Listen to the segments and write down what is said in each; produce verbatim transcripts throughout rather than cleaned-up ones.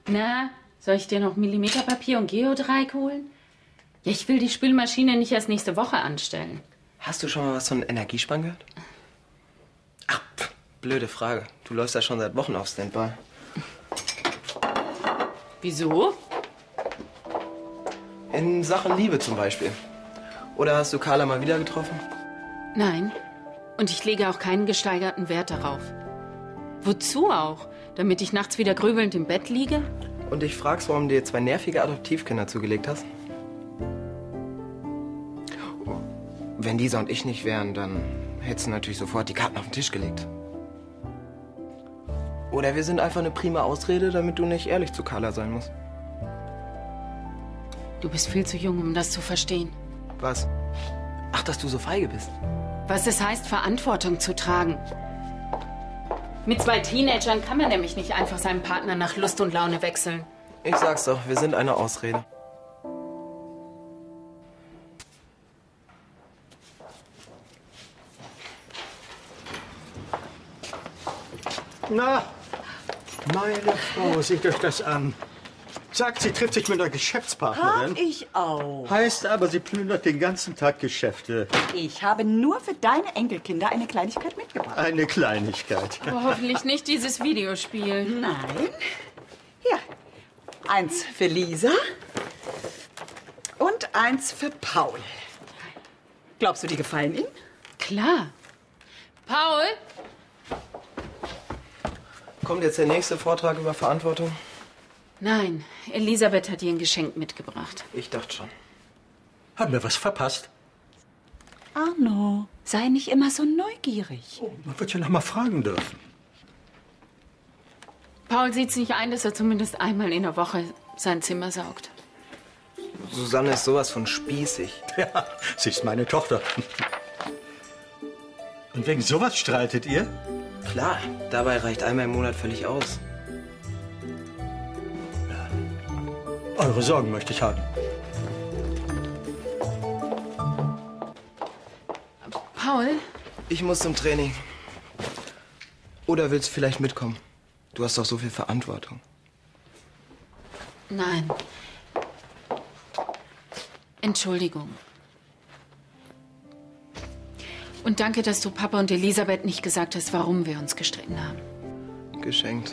Na, soll ich dir noch Millimeterpapier und Geodreieck holen? Ja, ich will die Spülmaschine nicht erst nächste Woche anstellen. Hast du schon mal was von Energiesparen gehört? Ach, pff, blöde Frage. Du läufst ja schon seit Wochen auf Standby. Wieso? In Sachen Liebe zum Beispiel. Oder hast du Carla mal wieder getroffen? Nein. Und ich lege auch keinen gesteigerten Wert darauf. Wozu auch? Damit ich nachts wieder grübelnd im Bett liege? Und dich fragst, warum du dir zwei nervige Adoptivkinder zugelegt hast? Wenn Lisa und ich nicht wären, dann hättest du natürlich sofort die Karten auf den Tisch gelegt. Oder wir sind einfach eine prima Ausrede, damit du nicht ehrlich zu Carla sein musst. Du bist viel zu jung, um das zu verstehen. Was? Ach, dass du so feige bist. Was es heißt, Verantwortung zu tragen. Mit zwei Teenagern kann man nämlich nicht einfach seinen Partner nach Lust und Laune wechseln. Ich sag's doch, wir sind eine Ausrede. Na, meine Frau, seht euch das an. Sagt, sie trifft sich mit einer Geschäftspartnerin. Hab ich auch. Heißt aber, sie plündert den ganzen Tag Geschäfte. Ich habe nur für deine Enkelkinder eine Kleinigkeit mitgebracht. Eine Kleinigkeit. Aber hoffentlich nicht dieses Videospiel. Nein. Hier, eins für Lisa und eins für Paul. Glaubst du, die gefallen Ihnen? Klar. Paul? Kommt jetzt der nächste Vortrag über Verantwortung? Nein, Elisabeth hat ihr ein Geschenk mitgebracht. Ich dachte schon. Haben wir was verpasst? Arno, sei nicht immer so neugierig. Oh, man wird ja noch mal fragen dürfen. Paul sieht es nicht ein, dass er zumindest einmal in der Woche sein Zimmer saugt. Susanne ist sowas von spießig. Ja, sie ist meine Tochter. Und wegen sowas streitet ihr? Klar, dabei reicht einmal im Monat völlig aus. Eure Sorgen möchte ich haben. Paul? Ich muss zum Training. Oder willst du vielleicht mitkommen? Du hast doch so viel Verantwortung. Nein. Entschuldigung. Und danke, dass du Papa und Elisabeth nicht gesagt hast, warum wir uns gestritten haben. Geschenkt.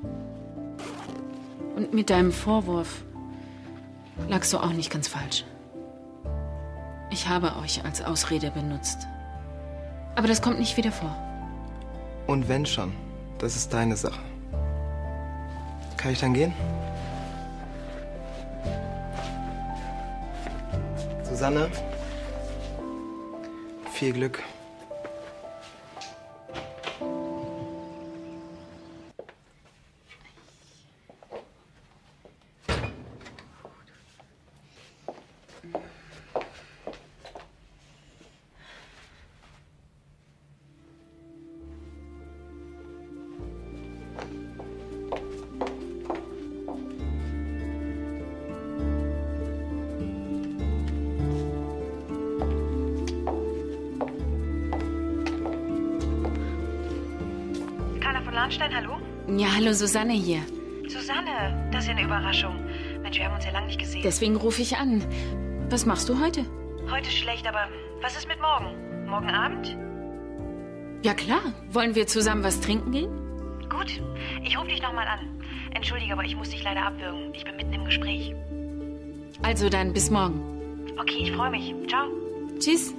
Und mit deinem Vorwurf lagst du auch nicht ganz falsch. Ich habe euch als Ausrede benutzt. Aber das kommt nicht wieder vor. Und wenn schon, das ist deine Sache. Kann ich dann gehen? Susanne, viel Glück. Lahnstein, hallo? Ja, hallo, Susanne hier. Susanne, das ist ja eine Überraschung. Mensch, wir haben uns ja lange nicht gesehen. Deswegen rufe ich an. Was machst du heute? Heute schlecht, aber was ist mit morgen? Morgen Abend? Ja klar. Wollen wir zusammen was trinken gehen? Gut, ich rufe dich nochmal an. Entschuldige, aber ich muss dich leider abwürgen. Ich bin mitten im Gespräch. Also dann, bis morgen. Okay, ich freue mich. Ciao. Tschüss.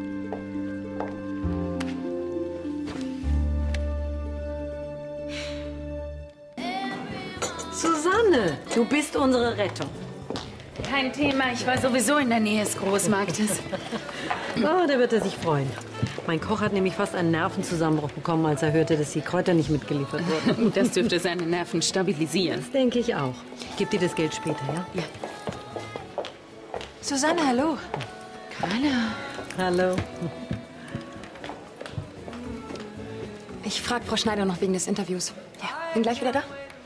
Susanne, du bist unsere Rettung. Kein Thema, ich war sowieso in der Nähe des Großmarktes. Oh, da wird er sich freuen. Mein Koch hat nämlich fast einen Nervenzusammenbruch bekommen, als er hörte, dass die Kräuter nicht mitgeliefert wurden. Das dürfte seine Nerven stabilisieren. Das denke ich auch. Ich gebe dir das Geld später, ja? Ja. Susanne, hallo. Carla. Hallo. Ich frage Frau Schneider noch wegen des Interviews. Ja, bin gleich wieder da.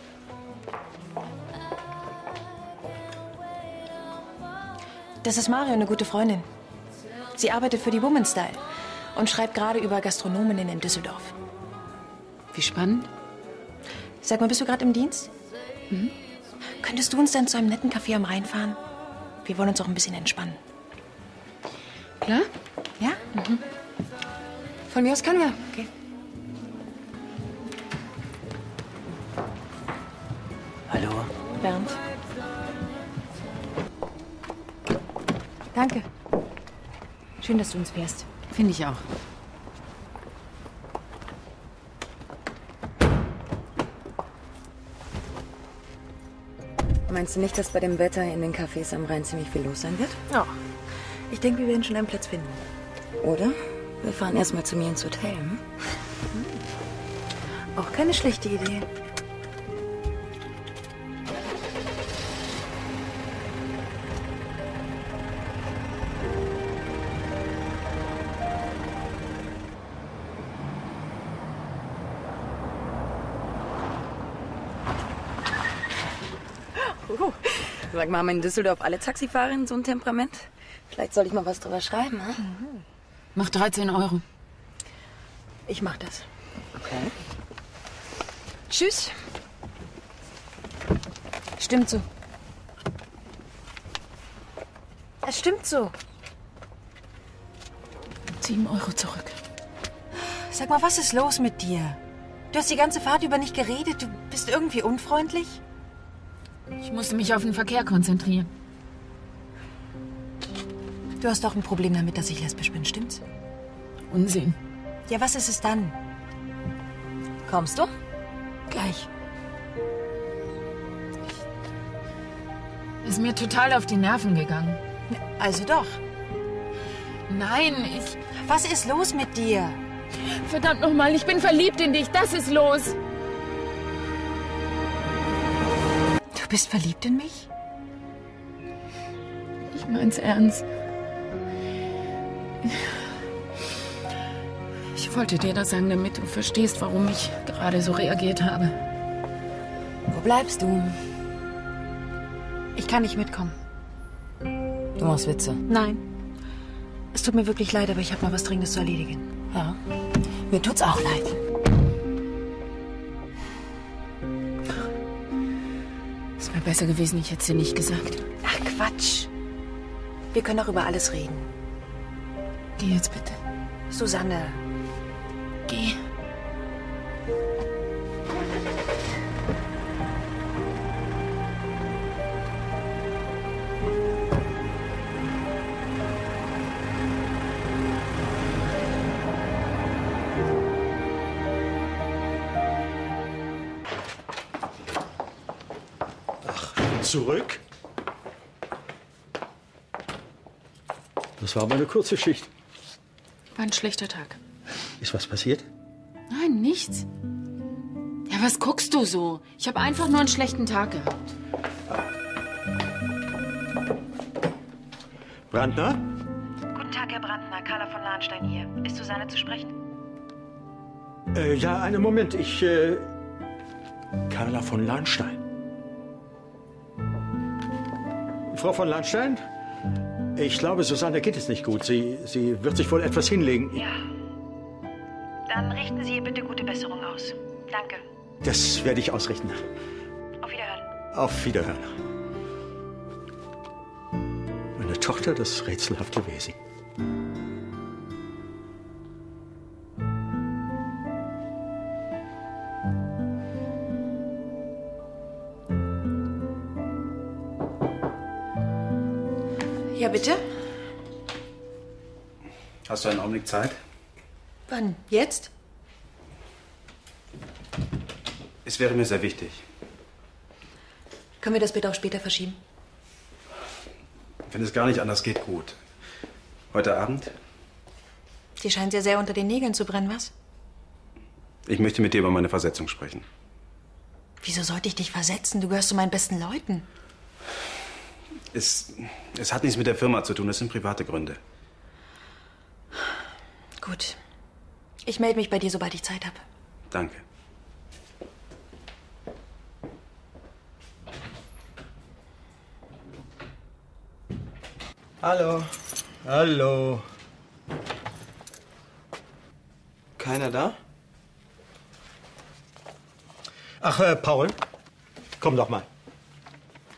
Das ist Mario, eine gute Freundin. Sie arbeitet für die Women's Style und schreibt gerade über Gastronominnen in Düsseldorf. Wie spannend. Sag mal, bist du gerade im Dienst? Mhm. Könntest du uns dann zu einem netten Café am Rhein fahren? Wir wollen uns auch ein bisschen entspannen. Klar? Ja? Mhm. Von mir aus können wir. Okay. Hallo. Bernd. Danke. Schön, dass du uns fährst. Finde ich auch. Meinst du nicht, dass bei dem Wetter in den Cafés am Rhein ziemlich viel los sein wird? Ja. Ich denke, wir werden schon einen Platz finden. Oder? Wir fahren erstmal zu mir ins Hotel. Hm? Auch keine schlechte Idee. Uh, sag mal, haben in Düsseldorf alle Taxifahrerinnen so ein Temperament? Vielleicht soll ich mal was drüber schreiben, hm? Mhm. Mach dreizehn Euro. Ich mach das. Okay. Tschüss. Stimmt so. Es stimmt so. Sieben Euro zurück. Sag mal, was ist los mit dir? Du hast die ganze Fahrt über nicht geredet. Du bist irgendwie unfreundlich? Ich musste mich auf den Verkehr konzentrieren. Du hast doch ein Problem damit, dass ich lesbisch bin, stimmt's? Unsinn. Ja, was ist es dann? Kommst du? Gleich. Ist mir total auf die Nerven gegangen. Also doch. Nein, ich... Was ist los mit dir? Verdammt nochmal, ich bin verliebt in dich. Das ist los. Du bist verliebt in mich? Ich mein's ernst. Ich wollte dir das sagen, damit du verstehst, warum ich gerade so reagiert habe. Wo bleibst du? Ich kann nicht mitkommen. Du machst Witze. Nein. Es tut mir wirklich leid, aber ich habe mal was Dringendes zu erledigen. Ja. Mir tut's auch leid. Es wäre besser gewesen, ich hätte es dir nicht gesagt. Ach, Quatsch. Wir können auch über alles reden. Geh jetzt bitte. Susanne. Geh. Zurück? Das war aber eine kurze Schicht. War ein schlechter Tag. Ist was passiert? Nein, nichts. Ja, was guckst du so? Ich habe einfach nur einen schlechten Tag gehabt. Brandner? Guten Tag, Herr Brandner. Carla von Lahnstein hier. Ist Susanne zu sprechen? Äh, ja, einen Moment. Ich, äh... Carla von Lahnstein. Frau von Lahnstein? Ich glaube, Susanne geht es nicht gut. Sie, sie wird sich wohl etwas hinlegen. Ja. Dann richten Sie ihr bitte gute Besserung aus. Danke. Das werde ich ausrichten. Auf Wiederhören. Auf Wiederhören. Meine Tochter, das rätselhafte Wesen. Ja, bitte? Hast du einen Augenblick Zeit? Wann? Jetzt? Es wäre mir sehr wichtig. Können wir das bitte auch später verschieben? Wenn es gar nicht anders geht, gut. Heute Abend? Dir scheint ja sehr unter den Nägeln zu brennen, was? Ich möchte mit dir über meine Versetzung sprechen. Wieso sollte ich dich versetzen? Du gehörst zu meinen besten Leuten. Es, es hat nichts mit der Firma zu tun, es sind private Gründe. Gut. Ich melde mich bei dir, sobald ich Zeit habe. Danke. Hallo. Hallo. Keiner da? Ach, äh, Paul, komm doch mal.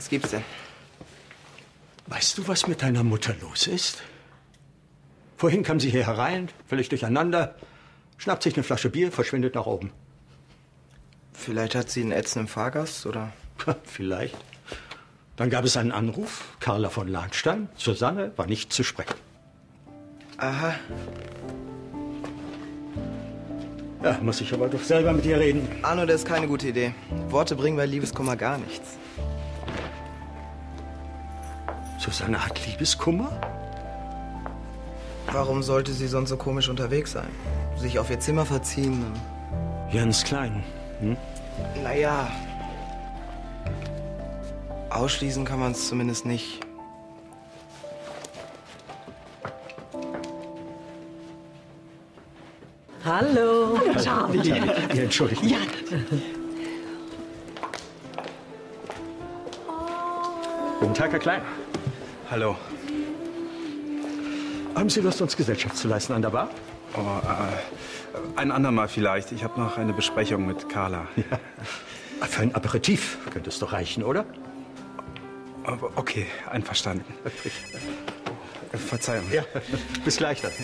Was gibt's denn? Weißt du, was mit deiner Mutter los ist? Vorhin kam sie hier herein, völlig durcheinander, schnappt sich eine Flasche Bier, verschwindet nach oben. Vielleicht hat sie einen ätzenden Fahrgast, oder? Vielleicht. Dann gab es einen Anruf, Carla von Lahnstein. Susanne war nicht zu sprechen. Aha. Ja, muss ich aber doch selber mit ihr reden. Arno, das ist keine gute Idee. Worte bringen bei Liebeskummer gar nichts. Susanne hat Liebeskummer? Warum sollte sie sonst so komisch unterwegs sein? Sich auf ihr Zimmer verziehen? Jens Klein. Hm? Naja. Ausschließen kann man es zumindest nicht. Hallo. Hallo. Ja, ja, entschuldigt. Ja. Guten Tag, Herr Klein. Hallo. Haben Sie Lust, uns Gesellschaft zu leisten an der Bar? Oh, äh, ein andermal vielleicht. Ich habe noch eine Besprechung mit Carla. Ja. Für ein Aperitif könnte es doch reichen, oder? Aber okay, einverstanden. Verzeihung. Ja, bis gleich dann.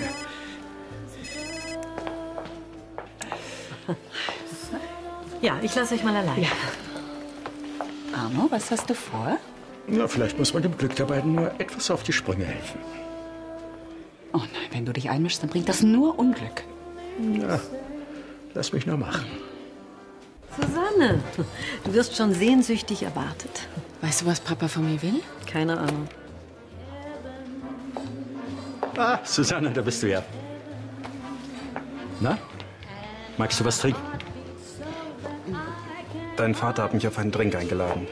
Ja, ich lasse euch mal allein. Ja. Arno, was hast du vor? Na, vielleicht muss man dem Glück der beiden nur etwas auf die Sprünge helfen. Oh nein, wenn du dich einmischst, dann bringt das nur Unglück. Na, lass mich nur machen. Susanne, du wirst schon sehnsüchtig erwartet. Weißt du, was Papa von mir will? Keine Ahnung. Ah, Susanne, da bist du ja. Na, magst du was trinken? Dein Vater hat mich auf einen Drink eingeladen.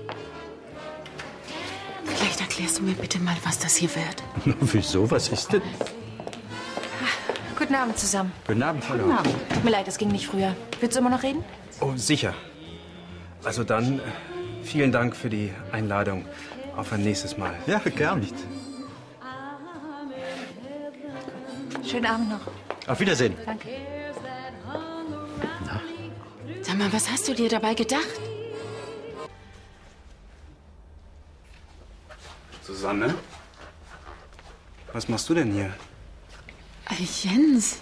Vielleicht erklärst du mir bitte mal, was das hier wird. Na, wieso? Was ist denn? Guten Abend zusammen. Guten Abend, hallo. Guten Abend. Tut mir leid, es ging nicht früher. Willst du immer noch reden? Oh, sicher. Also dann, äh, vielen Dank für die Einladung. Auf ein nächstes Mal. Ja, gern. Schönen Abend noch. Auf Wiedersehen. Danke. Na? Sag mal, was hast du dir dabei gedacht? Susanne? Was machst du denn hier? Äh, Jens.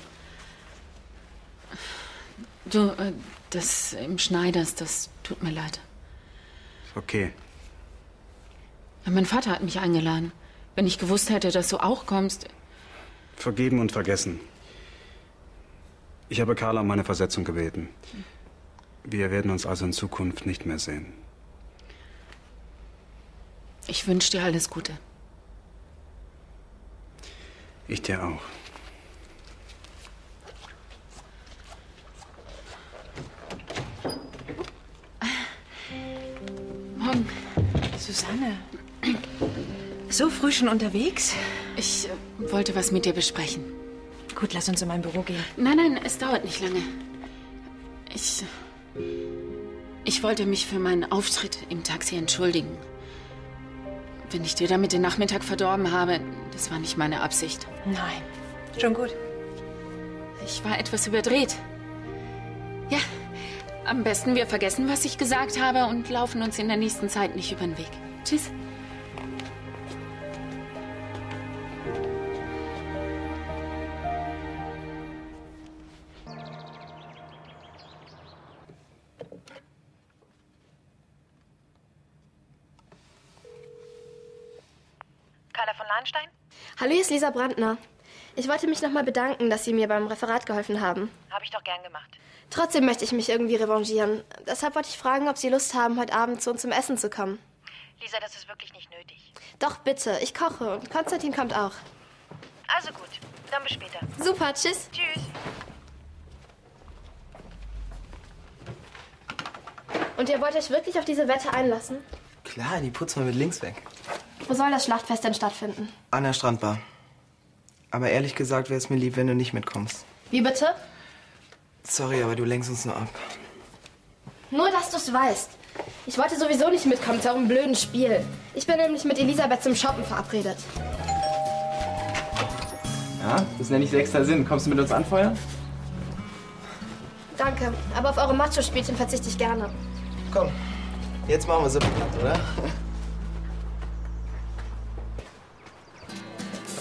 Du, äh, das im Schneiders, das tut mir leid. Okay. Ja, mein Vater hat mich eingeladen. Wenn ich gewusst hätte, dass du auch kommst. Vergeben und vergessen. Ich habe Carla um meine Versetzung gebeten. Wir werden uns also in Zukunft nicht mehr sehen. Ich wünsche dir alles Gute. Ich dir auch. Morgen. Susanne. So früh schon unterwegs? Ich äh, wollte was mit dir besprechen. Gut, lass uns in mein Büro gehen. Nein, nein, es dauert nicht lange. Ich. Ich wollte mich für meinen Auftritt im Taxi entschuldigen. Wenn ich dir damit den Nachmittag verdorben habe, das war nicht meine Absicht. Nein. Schon gut. Ich war etwas überdreht. Ja, am besten wir vergessen, was ich gesagt habe und laufen uns in der nächsten Zeit nicht über den Weg. Tschüss. Carla von Lahnstein? Hallo, hier ist Lisa Brandner. Ich wollte mich nochmal bedanken, dass Sie mir beim Referat geholfen haben. Habe ich doch gern gemacht. Trotzdem möchte ich mich irgendwie revanchieren. Deshalb wollte ich fragen, ob Sie Lust haben, heute Abend zu uns zum Essen zu kommen. Lisa, das ist wirklich nicht nötig. Doch, bitte. Ich koche und Konstantin kommt auch. Also gut, dann bis später. Super, tschüss. Tschüss. Und ihr wollt euch wirklich auf diese Wette einlassen? Klar, die putzen wir mit links weg. Wo soll das Schlachtfest denn stattfinden? An der Strandbar. Aber ehrlich gesagt wäre es mir lieb, wenn du nicht mitkommst. Wie bitte? Sorry, aber du lenkst uns nur ab. Nur, dass du es weißt. Ich wollte sowieso nicht mitkommen zu eurem blöden Spiel. Ich bin nämlich mit Elisabeth zum Shoppen verabredet. Ja, das ist ja nicht der extra Sinn. Kommst du mit uns anfeuern? Danke, aber auf eure Macho-Spielchen verzichte ich gerne. Komm, jetzt machen wir sie platt, oder?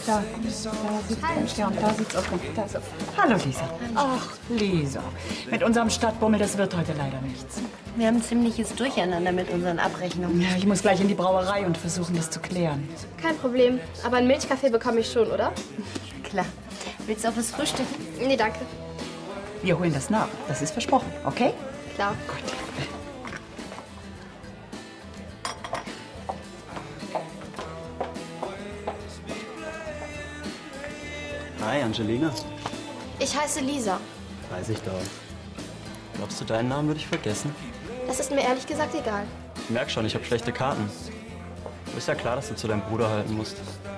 Da, da sieht ein Stern, da sieht's auch gut. Da ist er. Hallo, Lisa. Ach, Lisa. Mit unserem Stadtbummel, das wird heute leider nichts. Wir haben ein ziemliches Durcheinander mit unseren Abrechnungen. Ja, ich muss gleich in die Brauerei und versuchen, das zu klären. Kein Problem. Aber einen Milchkaffee bekomme ich schon, oder? Klar. Willst du auch was frühstücken? Nee, danke. Wir holen das nach. Das ist versprochen, okay? Klar. Gut. Hi, Angelina. Ich heiße Lisa. Weiß ich doch. Glaubst du, deinen Namen würde ich vergessen? Das ist mir ehrlich gesagt egal. Ich merk schon, ich habe schlechte Karten. Ist ja klar, dass du zu deinem Bruder halten musst.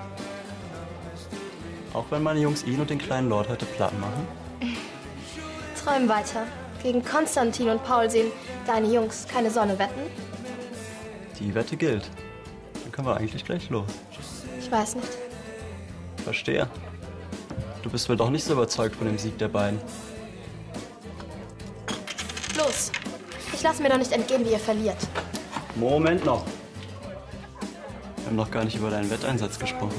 Auch wenn meine Jungs ihn und den kleinen Lord heute platt machen. Träum weiter. Gegen Konstantin und Paul sehen deine Jungs keine Sonne wetten? Die Wette gilt. Dann können wir eigentlich gleich los. Ich weiß nicht. Verstehe. Du bist wohl doch nicht so überzeugt von dem Sieg der beiden. Los. Ich lasse mir doch nicht entgehen, wie ihr verliert. Moment noch. Wir haben noch gar nicht über deinen Wetteinsatz gesprochen.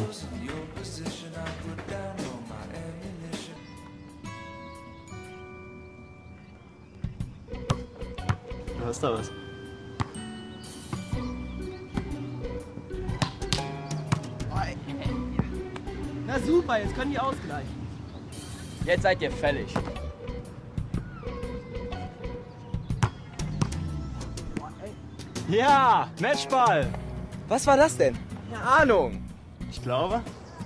Du hast da was. Na super, jetzt können die ausgleichen. Jetzt seid ihr fällig. Ja, Matchball. Was war das denn? Keine Ahnung. Ich glaube,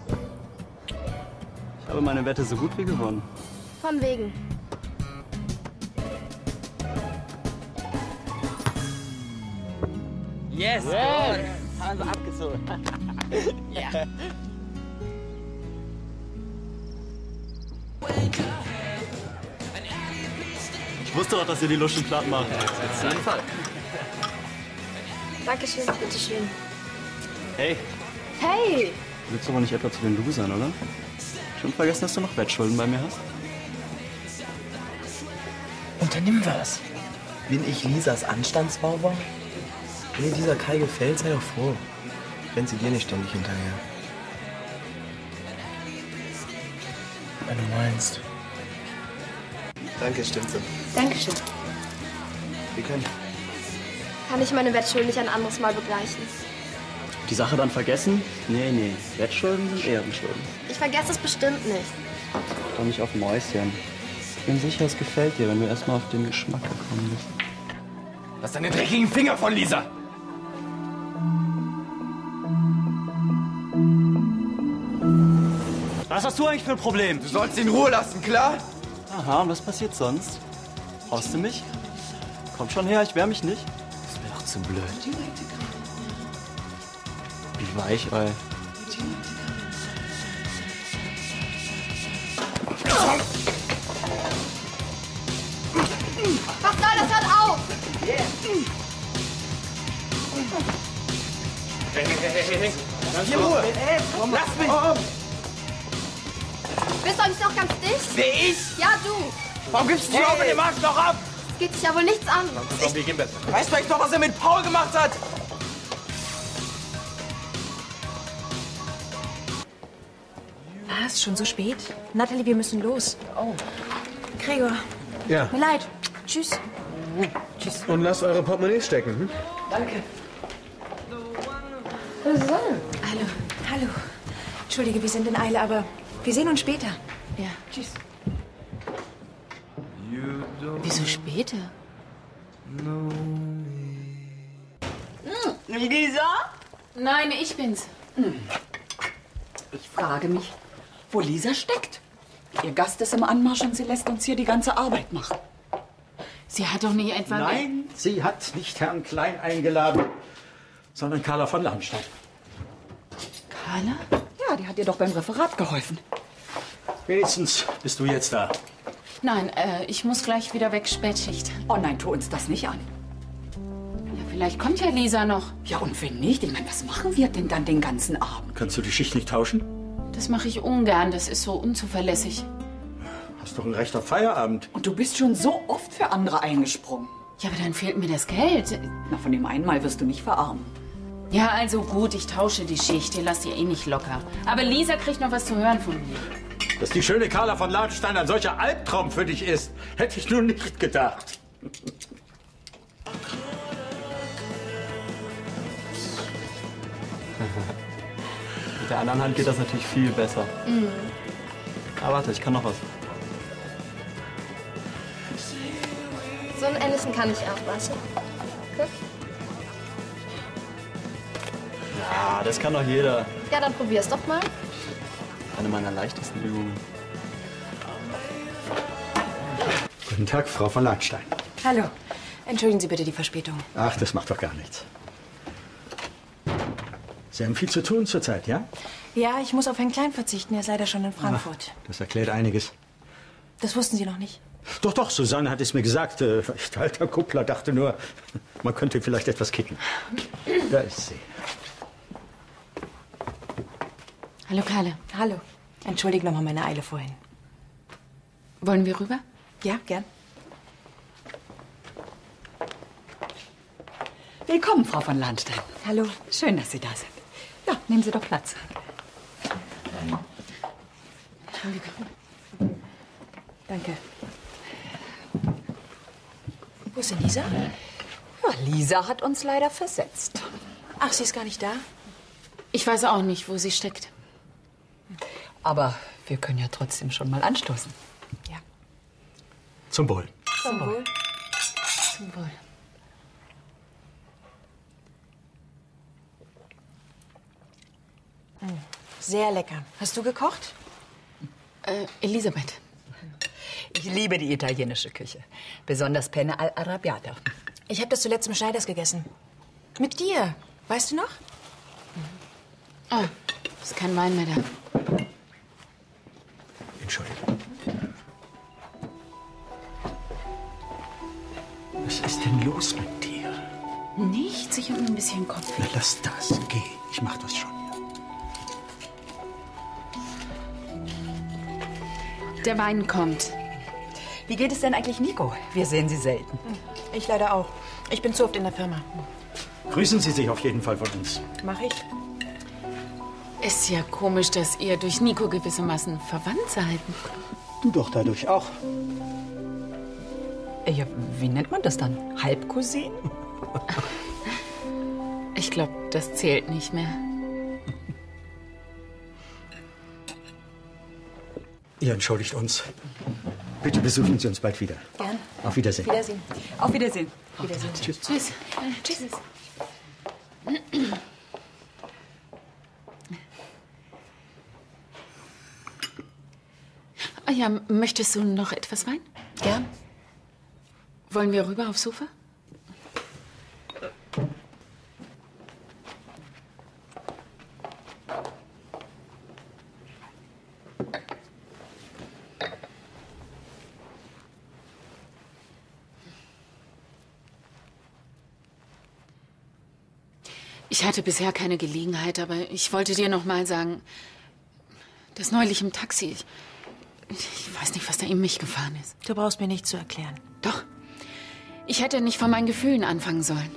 ich habe meine Wette so gut wie gewonnen. Von wegen. Yes! Yes. Gut. Haben sie abgezogen. Ja. Ich wusste doch, dass ihr die Luschen platt macht. Auf jeden Fall. Dankeschön, bitteschön. Hey, Hey! du willst aber nicht etwa zu den Losern, oder? Schon vergessen, dass du noch Wettschulden bei mir hast? Unternimm was. Bin ich Lisas Anstandsbauer? Wenn dir dieser Kai gefällt, sei doch froh. Rennt sie dir nicht ständig hinterher. Wenn du meinst. Danke, stimmt so. Dankeschön. Wir können. Kann ich meine Wettschulden nicht ein anderes Mal begleichen? Die Sache dann vergessen? Nee, nee. Wettschulden sind Ehrenschulden. Ich vergesse es bestimmt nicht. Doch nicht auf Mäuschen. Ich bin sicher, es gefällt dir, wenn du erstmal auf den Geschmack gekommen bist. Lass deine dreckigen Finger von Lisa! Was hast du eigentlich für ein Problem? Du sollst ihn in Ruhe lassen, klar? Aha, und was passiert sonst? Brauchst du mich? Komm schon her, ich wehr mich nicht. Das ist mir doch zu blöd. Wie Weichei. Was soll das? Hört auf! Hey, hey, hey, hey, hey. Lass mich in Ruhe! Lass mich! Bist du nicht noch ganz dicht? Wer ich? Ja, du. Warum gibst du die Augen dem Arschloch ab? Das geht dich ja wohl nichts an. Komm, wir gehen besser. Weißt du eigentlich doch, was er mit Paul gemacht hat? Was? Schon so spät? Natalie, wir müssen los. Oh. Gregor. Ja. Mir leid. Tschüss. Tschüss. Und lasst eure Portemonnaies stecken. Hm? Danke. Hallo. Hallo. Entschuldige, wir sind in Eile, aber wir sehen uns später. Ja. Tschüss. Wieso später? Hm, Lisa? Nein, ich bin's. Hm. Ich frage mich, wo Lisa steckt. Ihr Gast ist im Anmarsch und sie lässt uns hier die ganze Arbeit machen. Sie hat doch nicht etwa... Nein, sie hat nicht Herrn Klein eingeladen, sondern Carla von Lahnstein. Carla? Ja, die hat ihr doch beim Referat geholfen. Wenigstens bist du jetzt da. Nein, äh, ich muss gleich wieder weg, Spätschicht. Oh nein, tu uns das nicht an. Ja, vielleicht kommt ja Lisa noch. Ja, und wenn nicht, ich meine, was machen wir denn dann den ganzen Abend? Kannst du die Schicht nicht tauschen? Das mache ich ungern, das ist so unzuverlässig. Hast doch ein Recht auf Feierabend. Und du bist schon so oft für andere eingesprungen. Ja, aber dann fehlt mir das Geld. Na, von dem einen Mal wirst du nicht verarmen. Ja, also gut, ich tausche die Schicht. Ihr lasst ihr eh nicht locker. Aber Lisa kriegt noch was zu hören von mir. Dass die schöne Carla von Ladenstein ein solcher Albtraum für dich ist, hätte ich nun nicht gedacht. Mit der anderen Hand geht das natürlich viel besser. Mhm. Aber warte, ich kann noch was. So einen ähnlichen kann ich auch, warte. Guck. Ja, das kann doch jeder. Ja, dann probier's doch mal. Eine meiner leichtesten Übungen. Guten Tag, Frau von Ladenstein. Hallo. Entschuldigen Sie bitte die Verspätung. Ach, das macht doch gar nichts. Sie haben viel zu tun zurzeit, ja? Ja, ich muss auf Herrn Klein verzichten. Er ist leider schon in Frankfurt. Ach, das erklärt einiges. Das wussten Sie noch nicht. Doch, doch, Susanne hat es mir gesagt. Äh, ich, alter Kuppler, dachte nur, man könnte vielleicht etwas kicken. Da ist sie. Hallo, Carla. Hallo. Entschuldige nochmal meine Eile vorhin. Wollen wir rüber? Ja, gern. Willkommen, Frau von Ladenstein. Hallo. Schön, dass Sie da sind. Ja, nehmen Sie doch Platz. Entschuldigung. Danke. Wo ist denn Lisa? Ja, Lisa hat uns leider versetzt. Ach, sie ist gar nicht da? Ich weiß auch nicht, wo sie steckt. Aber wir können ja trotzdem schon mal anstoßen. Ja. Zum Wohl. Zum Wohl. Zum Wohl. Sehr lecker. Hast du gekocht? Äh, Elisabeth. Ich liebe die italienische Küche. Besonders Penne all'arrabbiata. Ich habe das zuletzt im Schneiders gegessen. Mit dir. Weißt du noch? Ah, ist kein Wein mehr da. Entschuldigung. Was ist denn los mit dir? Nichts, ich habe ein bisschen Kopf. Na, lass das. Geh, ich mach das schon. Der Wein kommt. Wie geht es denn eigentlich Nico? Wir sehen sie selten. Ich leider auch. Ich bin zu oft in der Firma. Grüßen Sie sich auf jeden Fall von uns. Mach ich? Ist ja komisch, dass ihr durch Nico gewissermaßen verwandt seid. Du doch dadurch auch. Ja, wie nennt man das dann? Halbcousin? Ich glaube, das zählt nicht mehr. Ihr entschuldigt uns. Bitte besuchen Sie uns bald wieder. Gern. Auf Wiedersehen. Wiedersehen. Auf Wiedersehen. Wiedersehen. Tschüss. Tschüss. Tschüss. Ah ja, möchtest du noch etwas Wein? Gern. Wollen wir rüber aufs Sofa? Ich hatte bisher keine Gelegenheit, aber ich wollte dir noch mal sagen, das neulich im Taxi. Ich, ich weiß nicht, was da in mich gefahren ist. Du brauchst mir nichts zu erklären. Doch. Ich hätte nicht von meinen Gefühlen anfangen sollen.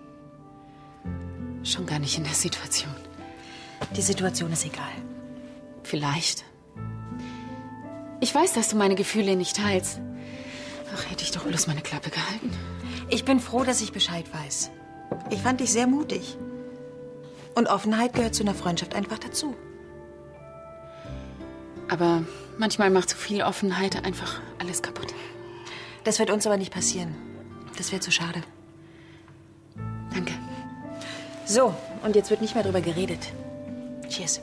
Schon gar nicht in der Situation. Die Situation ist egal. Vielleicht. Ich weiß, dass du meine Gefühle nicht teilst. Ach, hätte ich doch bloß meine Klappe gehalten. Ich bin froh, dass ich Bescheid weiß. Ich fand dich sehr mutig. Und Offenheit gehört zu einer Freundschaft einfach dazu. Aber manchmal macht zu viel Offenheit einfach alles kaputt. Das wird uns aber nicht passieren. Das wäre zu schade. Danke. So, und jetzt wird nicht mehr drüber geredet. Cheers.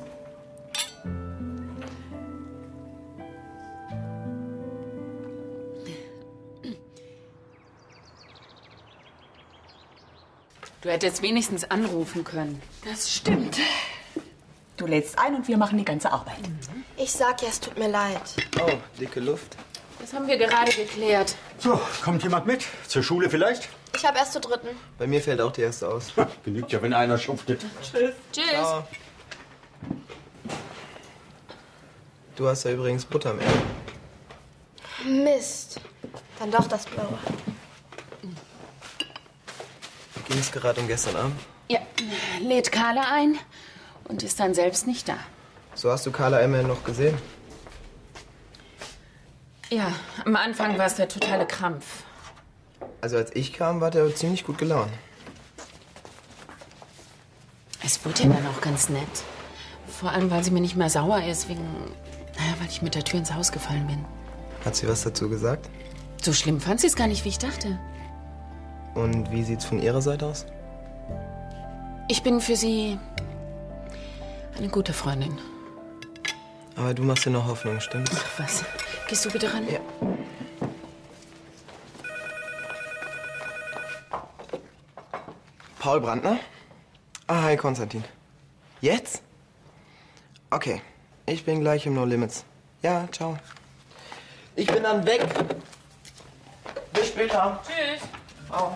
Du hättest wenigstens anrufen können. Das stimmt. Du lädst ein und wir machen die ganze Arbeit. Ich sag ja, es tut mir leid. Oh, dicke Luft. Das haben wir gerade geklärt. So, kommt jemand mit? Zur Schule vielleicht? Ich habe erst zur dritten. Bei mir fällt auch die erste aus. Genügt ja, wenn einer schuftet. Tschüss. Tschüss. Ciao. Du hast ja übrigens Butter mehr. Mist. Dann doch das Blaue. Ging es gerade um gestern Abend? Ja, lädt Carla ein und ist dann selbst nicht da. So hast du Carla immerhin noch gesehen. Ja, am Anfang war es der totale Krampf. Also als ich kam, war der ziemlich gut gelaunt. Es wurde ja dann auch ganz nett. Vor allem, weil sie mir nicht mehr sauer ist, wegen, naja, weil ich mit der Tür ins Haus gefallen bin. Hat sie was dazu gesagt? So schlimm fand sie es gar nicht, wie ich dachte. Und wie sieht's von ihrer Seite aus? Ich bin für sie eine gute Freundin. Aber du machst dir noch Hoffnung, stimmt's? Ach was, gehst du bitte ran? Ja. Paul Brandner? Ah, hi Konstantin. Jetzt? Okay, ich bin gleich im No Limits. Ja, ciao. Ich bin dann weg. Bis später. Tschüss. Oh.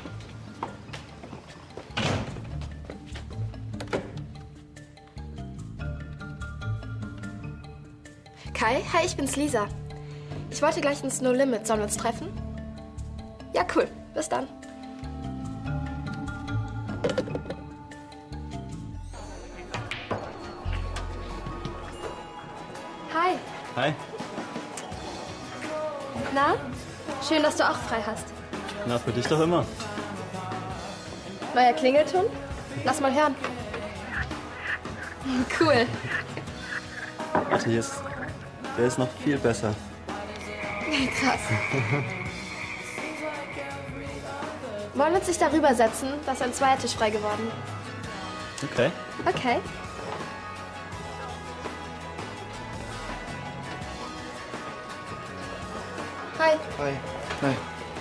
Kai, hi, ich bin's Lisa. Ich wollte gleich ins No Limit. Sollen wir uns treffen? Ja, cool. Bis dann. Hi. Hi. Na? Schön, dass du auch frei hast. Na, für dich doch immer. Neuer Klingelton? Lass mal hören. Cool. Warte, hier ist... Der ist noch viel besser. Krass. Wollen wir uns nicht darüber setzen? Da ist ein Zweiertisch frei geworden. Okay. Okay. Hi. Hi. Hi.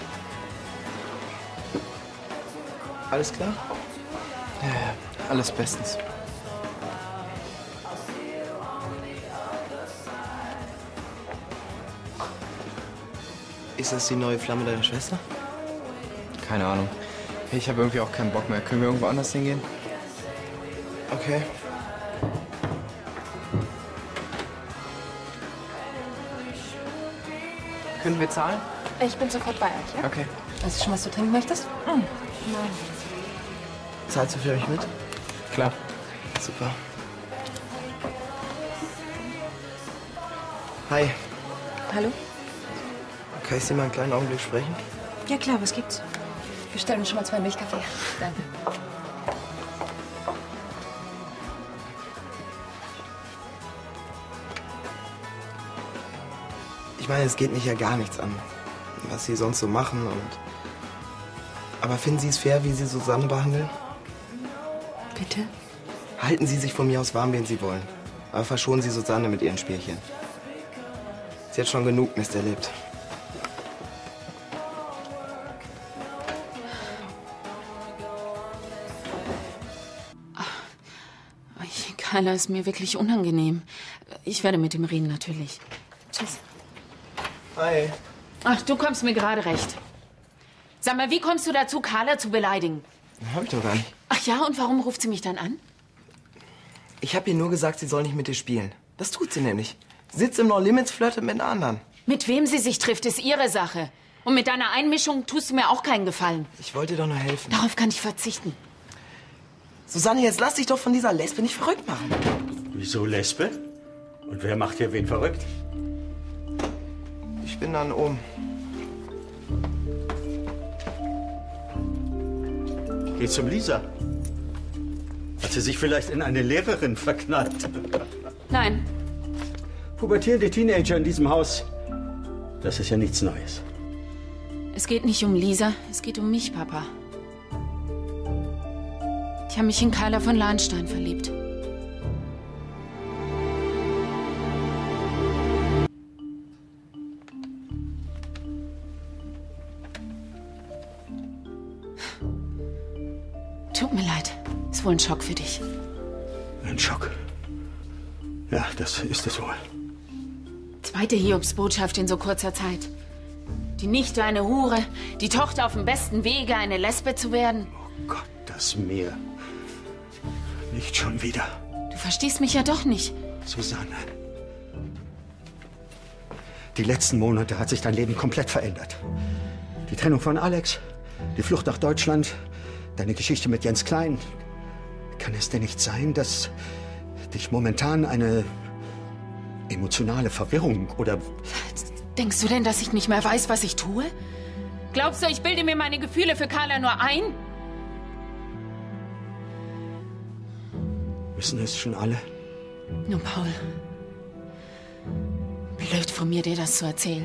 Alles klar? Ja, ja, alles bestens. Ist das die neue Flamme deiner Schwester? Keine Ahnung. Ich habe irgendwie auch keinen Bock mehr. Können wir irgendwo anders hingehen? Okay. Können wir zahlen? Ich bin sofort bei euch, ja? Okay. Weißt du schon, was du trinken möchtest? Mhm. Nein. Zahlst du für mich mit? Klar. Super. Hi. Hallo? Kann ich Sie mal einen kleinen Augenblick sprechen? Ja klar, was gibt's? Wir stellen uns schon mal zwei Milchkaffee. Danke. Ich meine, es geht mich ja gar nichts an, was Sie sonst so machen und... Aber finden Sie es fair, wie Sie Susanne behandeln? Bitte? Halten Sie sich von mir aus warm, wen Sie wollen. Aber verschonen Sie Susanne mit ihren Spielchen. Sie hat schon genug Mist erlebt. Carla ist mir wirklich unangenehm. Ich werde mit ihm reden, natürlich. Tschüss. Hi. Ach, du kommst mir gerade recht. Sag mal, wie kommst du dazu, Carla zu beleidigen? Hab ich doch gar nicht. Ach ja, und warum ruft sie mich dann an? Ich habe ihr nur gesagt, sie soll nicht mit dir spielen. Das tut sie nämlich. Sitzt im No Limits, flirtet mit einer anderen. Mit wem sie sich trifft, ist ihre Sache. Und mit deiner Einmischung tust du mir auch keinen Gefallen. Ich wollte dir doch nur helfen. Darauf kann ich verzichten. Susanne, jetzt lass dich doch von dieser Lesbe nicht verrückt machen. Wieso Lesbe? Und wer macht hier wen verrückt? Ich bin dann oben. Geh zum Lisa. Hat sie sich vielleicht in eine Lehrerin verknallt? Nein. Pubertierende Teenager in diesem Haus, das ist ja nichts Neues. Es geht nicht um Lisa, es geht um mich, Papa. Ich habe mich in Carla von Lahnstein verliebt. Tut mir leid. Ist wohl ein Schock für dich. Ein Schock. Ja, das ist es wohl. Zweite Hiobsbotschaft in so kurzer Zeit. Die Nichte eine Hure, die Tochter auf dem besten Wege, eine Lesbe zu werden. Oh Gott, das Meer. Nicht schon wieder. Du verstehst mich ja doch nicht. Susanne. Die letzten Monate hat sich dein Leben komplett verändert. Die Trennung von Alex, die Flucht nach Deutschland, Deine Geschichte mit Jens Klein. Kann es denn nicht sein, dass dich momentan eine emotionale Verwirrung oder... Denkst du denn, dass ich nicht mehr weiß, was ich tue? Glaubst du, ich bilde mir meine Gefühle für Carla nur ein? Wissen es schon alle? Nun, Paul. Blöd von mir, dir das zu erzählen.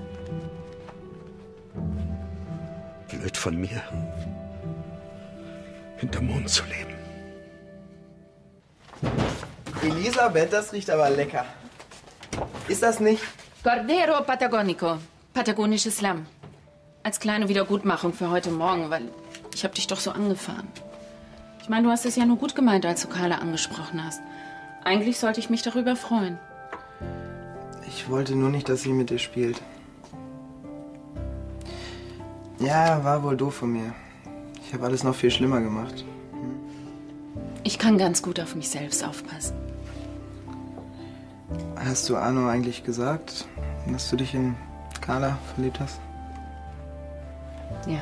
Blöd von mir, hinterm Mond zu leben. Elisabeth, das riecht aber lecker. Ist das nicht? Cordero Patagonico. Patagonisches Lamm. Als kleine Wiedergutmachung für heute Morgen, weil ich hab dich doch so angefahren. Ich meine, du hast es ja nur gut gemeint, als du Carla angesprochen hast. Eigentlich sollte ich mich darüber freuen. Ich wollte nur nicht, dass sie mit dir spielt. Ja, war wohl doof von mir. Ich habe alles noch viel schlimmer gemacht. Hm? Ich kann ganz gut auf mich selbst aufpassen. Hast du Arno eigentlich gesagt, dass du dich in Carla verliebt hast? Ja.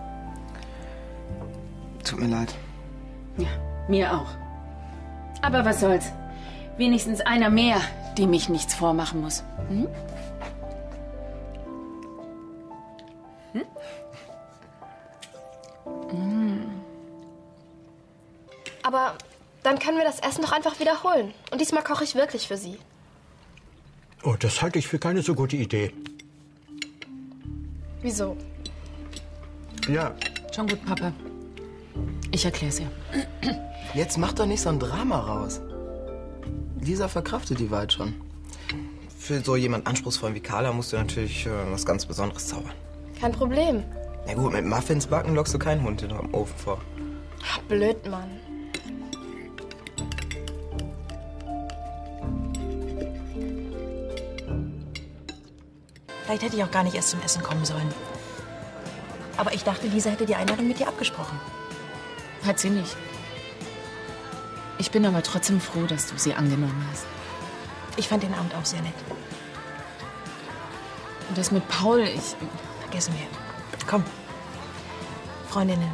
Tut mir leid. Ja, mir auch. Aber was soll's? Wenigstens einer mehr, dem ich nichts vormachen muss. Hm? Hm? Mm. Aber dann können wir das Essen doch einfach wiederholen. Und diesmal koche ich wirklich für Sie. Oh, das halte ich für keine so gute Idee. Wieso? Ja. Schon gut, Papa. Ich erklär's ihr. Jetzt mach doch nicht so ein Drama raus. Lisa verkraftet die Wahrheit schon. Für so jemand anspruchsvollen wie Carla musst du natürlich äh, was ganz Besonderes zaubern. Kein Problem. Na gut, mit Muffins backen lockst du keinen Hund hinterm Ofen vor. Ach, blöd, Mann. Vielleicht hätte ich auch gar nicht erst zum Essen kommen sollen. Aber ich dachte, Lisa hätte die Einladung mit dir abgesprochen. Hat sie nicht. Ich bin aber trotzdem froh, dass du sie angenommen hast. Ich fand den Abend auch sehr nett. Und das mit Paul, ich... Vergessen wir. Komm. Freundinnen.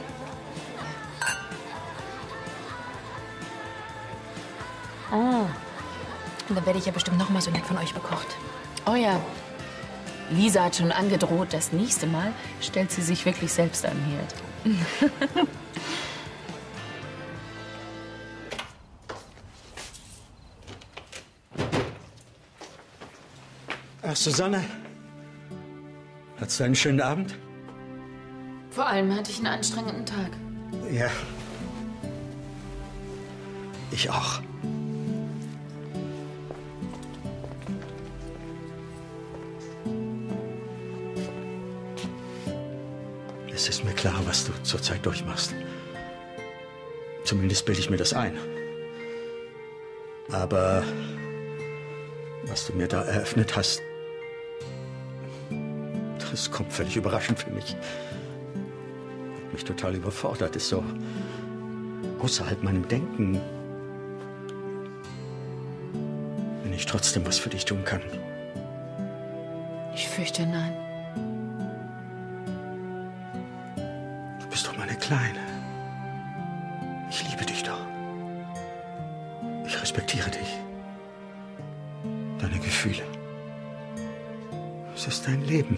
Oh. Und dann werde ich ja bestimmt noch mal so nett von euch bekocht. Oh ja. Lisa hat schon angedroht, das nächste Mal stellt sie sich wirklich selbst an den Herd. Ach, Susanne. Hattest du einen schönen Abend? Vor allem hatte ich einen anstrengenden Tag. Ja. Ich auch. Es ist mir klar, was du zurzeit durchmachst. Zumindest bilde ich mir das ein. Aber was du mir da eröffnet hast, das kommt völlig überraschend für mich. Hat mich total überfordert, ist so außerhalb meinem Denken. Wenn ich trotzdem was für dich tun kann. Ich fürchte, nein. Du bist doch meine Kleine. Ich liebe dich doch. Ich respektiere dich. Deine Gefühle. Es ist dein Leben.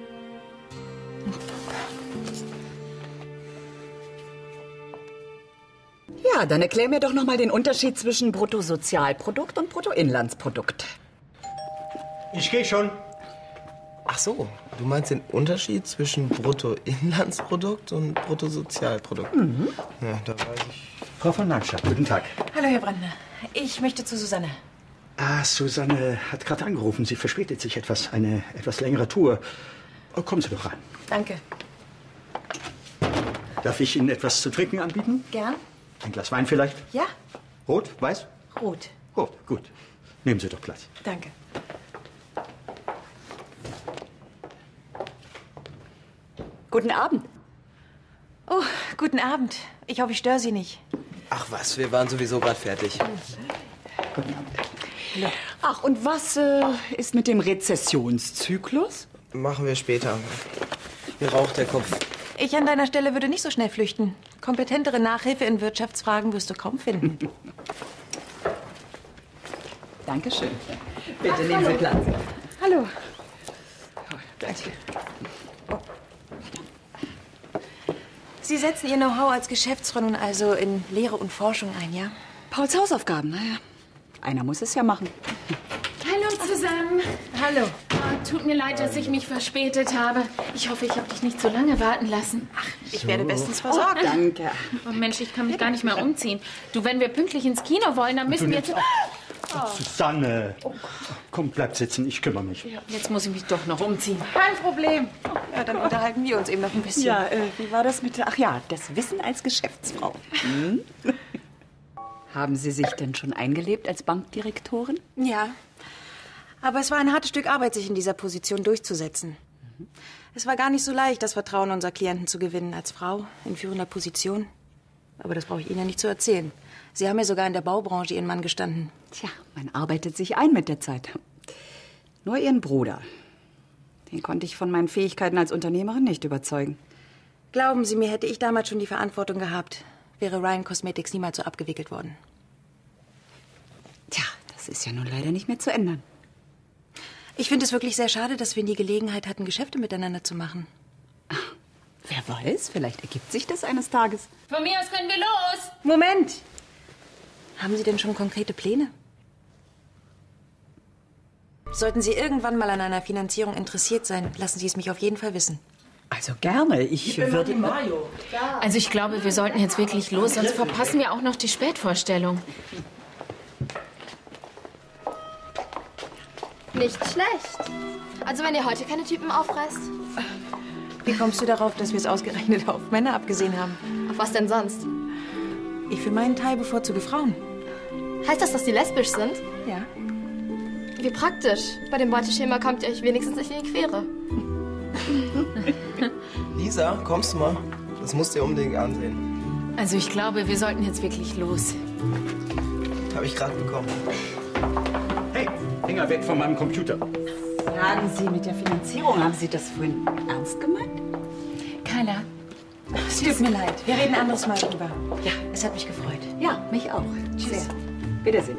Ja, dann erklär mir doch noch mal den Unterschied zwischen Bruttosozialprodukt und Bruttoinlandsprodukt. Ich gehe schon. Ach so, du meinst den Unterschied zwischen Bruttoinlandsprodukt und Bruttosozialprodukt? Mhm. Ja, da weiß ich. Frau von Landstadt, guten Tag. Hallo, Herr Brandner. Ich möchte zu Susanne. Ah, Susanne hat gerade angerufen. Sie verspätet sich etwas. Eine etwas längere Tour. Oh, kommen Sie doch rein. Danke. Darf ich Ihnen etwas zu trinken anbieten? Gern? Ein Glas Wein vielleicht? Ja? Rot? Weiß? Rot. Rot, gut. Nehmen Sie doch gleich. Danke. Guten Abend. Oh, guten Abend. Ich hoffe, ich störe Sie nicht. Ach was, wir waren sowieso gerade fertig. Guten Abend. Ach, und was äh, ist mit dem Rezessionszyklus? Machen wir später. Mir raucht der Kopf. Ich an deiner Stelle würde nicht so schnell flüchten. Kompetentere Nachhilfe in Wirtschaftsfragen wirst du kaum finden. Dankeschön. Bitte nehmen Sie Platz. Hallo. Danke. Sie setzen Ihr Know-how als Geschäftsfrau nun also in Lehre und Forschung ein, ja? Pauls Hausaufgaben, naja. Einer muss es ja machen. Hallo zusammen. Hallo. Oh, tut mir leid, dass ich mich verspätet habe. Ich hoffe, ich habe dich nicht zu lange warten lassen. Ach, ich so. werde bestens versorgt. Oh, danke. Oh Mensch, ich kann mich gar nicht mehr umziehen. Du, wenn wir pünktlich ins Kino wollen, dann müssen wir jetzt... Oh. Susanne, komm, bleib sitzen, ich kümmere mich. Ja, jetzt muss ich mich doch noch umziehen. Kein Problem. Ja, dann unterhalten wir uns eben noch ein bisschen. Ja, äh, wie war das mit der... Ach ja, das Wissen als Geschäftsfrau. Hm? Haben Sie sich denn schon eingelebt als Bankdirektorin? Ja. Aber es war ein hartes Stück Arbeit, sich in dieser Position durchzusetzen. Mhm. Es war gar nicht so leicht, das Vertrauen unserer Klienten zu gewinnen als Frau in führender Position. Aber das brauche ich Ihnen ja nicht zu erzählen. Sie haben ja sogar in der Baubranche Ihren Mann gestanden. Tja, man arbeitet sich ein mit der Zeit. Nur Ihren Bruder. Den konnte ich von meinen Fähigkeiten als Unternehmerin nicht überzeugen. Glauben Sie mir, hätte ich damals schon die Verantwortung gehabt, wäre Ryan Cosmetics niemals so abgewickelt worden. Tja, das ist ja nun leider nicht mehr zu ändern. Ich finde es wirklich sehr schade, dass wir nie Gelegenheit hatten, Geschäfte miteinander zu machen. Ach, wer weiß, vielleicht ergibt sich das eines Tages. Von mir aus können wir los. Moment. Haben Sie denn schon konkrete Pläne? Sollten Sie irgendwann mal an einer Finanzierung interessiert sein, lassen Sie es mich auf jeden Fall wissen. Also gerne. Ich, ich würde... Mario. Also ich glaube, wir sollten jetzt wirklich los, sonst verpassen wir auch noch die Spätvorstellung. Nicht schlecht. Also wenn ihr heute keine Typen aufreißt. Wie kommst du darauf, dass wir es ausgerechnet auf Männer abgesehen haben? Auf was denn sonst? Ich für meinen Teil bevorzuge Frauen. Heißt das, dass die lesbisch sind? Ja. Wie praktisch. Bei dem Beuteschema kommt ihr euch wenigstens nicht in die Quere. Lisa, kommst du mal? Das musst du dir unbedingt ansehen. Also ich glaube, wir sollten jetzt wirklich los. Habe ich gerade bekommen. Hey, Finger weg von meinem Computer. Sagen Sie, mit der Finanzierung, haben Sie das vorhin ernst gemeint? Carla. Es tut mir leid. Wir reden ein anderes Mal drüber. Ja, es hat mich gefreut. Ja, mich auch. Tschüss. Sehr. Wiedersehen.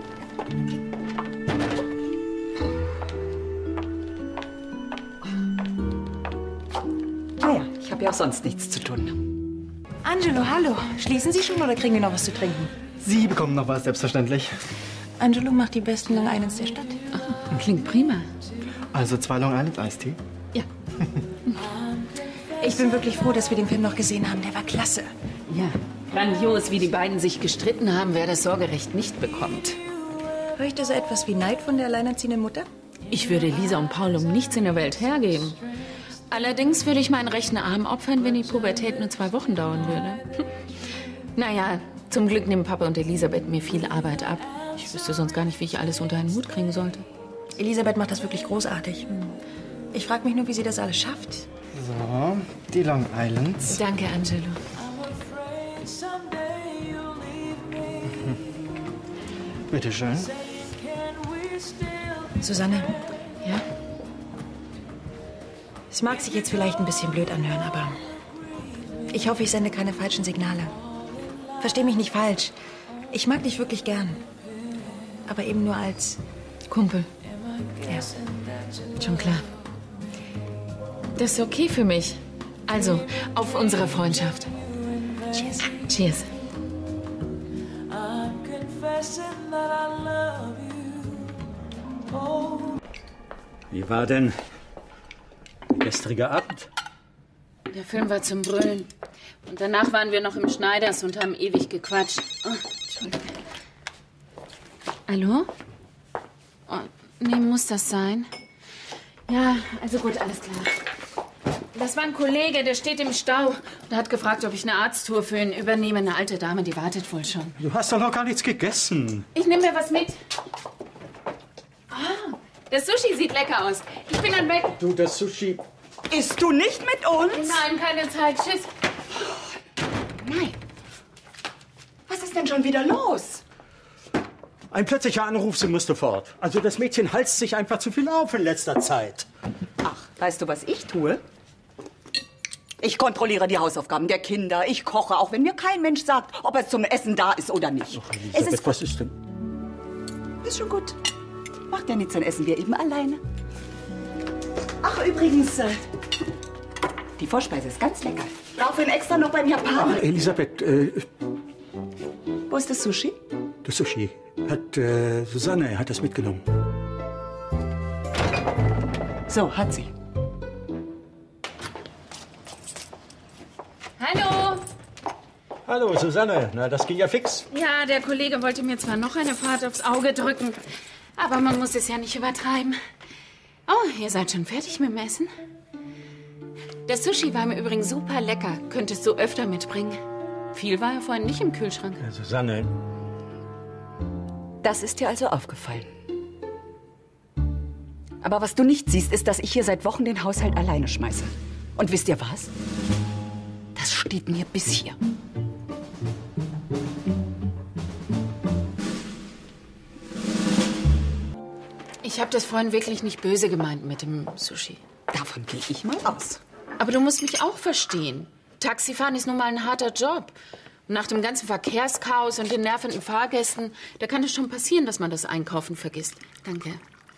Naja, ich habe ja auch sonst nichts zu tun. Angelo, hallo. Schließen Sie schon oder kriegen wir noch was zu trinken? Sie bekommen noch was, selbstverständlich. Angelo macht die besten Long Islands der Stadt. Oh, klingt prima. Also zwei Long Island Eistee? Ja. Ich bin wirklich froh, dass wir den Film noch gesehen haben. Der war klasse. Ja, grandios, wie die beiden sich gestritten haben, wer das Sorgerecht nicht bekommt. Höre ich da so etwas wie Neid von der alleinerziehenden Mutter? Ich würde Lisa und Paul um nichts in der Welt hergeben. Allerdings würde ich meinen rechten Arm opfern, wenn die Pubertät nur zwei Wochen dauern würde. Naja, zum Glück nehmen Papa und Elisabeth mir viel Arbeit ab. Ich wüsste sonst gar nicht, wie ich alles unter einen Hut kriegen sollte. Elisabeth macht das wirklich großartig. Ich frage mich nur, wie sie das alles schafft. So, die Long Islands. Danke, Angelo. Bitte schön. Susanne. Ja? Es mag sich jetzt vielleicht ein bisschen blöd anhören, aber ich hoffe, ich sende keine falschen Signale. Versteh mich nicht falsch. Ich mag dich wirklich gern. Aber eben nur als Kumpel. Ja. Schon klar. Das ist okay für mich. Also, auf unsere Freundschaft. Cheers. Cheers. Wie war denn der gestrige Abend? Der Film war zum Brüllen. Und danach waren wir noch im Schneiders und haben ewig gequatscht. Oh, Entschuldigung. Hallo? Oh, nee, muss das sein? Ja, also gut, alles klar. Das war ein Kollege, der steht im Stau und hat gefragt, ob ich eine Arzttour für ihn übernehme. Eine alte Dame, die wartet wohl schon. Du hast doch noch gar nichts gegessen. Ich nehme mir was mit. Ah, das Sushi sieht lecker aus. Ich bin dann weg. Du, das Sushi... Isst du nicht mit uns? Nein, keine Zeit. Tschüss. Nein. Was ist denn schon wieder los? Ein plötzlicher Anruf, sie musste fort. Also das Mädchen halst sich einfach zu viel auf in letzter Zeit. Ach, weißt du, was ich tue? Ich kontrolliere die Hausaufgaben der Kinder. Ich koche, auch wenn mir kein Mensch sagt, ob es zum Essen da ist oder nicht. Ach, Elisabeth, es ist, was ist denn? ist schon gut. Macht ja nichts, dann essen wir eben alleine. Ach, übrigens, äh, die Vorspeise ist ganz lecker. Dafür extra noch beim Japaner. Ach, Elisabeth, äh, Wo ist das Sushi? das Sushi hat äh, Susanne hat das mitgenommen. So, hat sie. Hallo. Hallo, Susanne. Na, das ging ja fix. Ja, der Kollege wollte mir zwar noch eine Fahrt aufs Auge drücken, aber man muss es ja nicht übertreiben. Oh, ihr seid schon fertig mit dem Essen? Das Sushi war mir übrigens super lecker. Könntest du öfter mitbringen. Viel war ja vorhin nicht im Kühlschrank. Ja, Susanne. Das ist dir also aufgefallen. Aber was du nicht siehst, ist, dass ich hier seit Wochen den Haushalt alleine schmeiße. Und wisst ihr was? Das steht mir bis hier. Ich habe das vorhin wirklich nicht böse gemeint mit dem Sushi. Davon gehe ich mal aus. Aber du musst mich auch verstehen. Taxifahren ist nun mal ein harter Job. Und nach dem ganzen Verkehrschaos und den nervenden Fahrgästen, da kann es schon passieren, dass man das Einkaufen vergisst. Danke.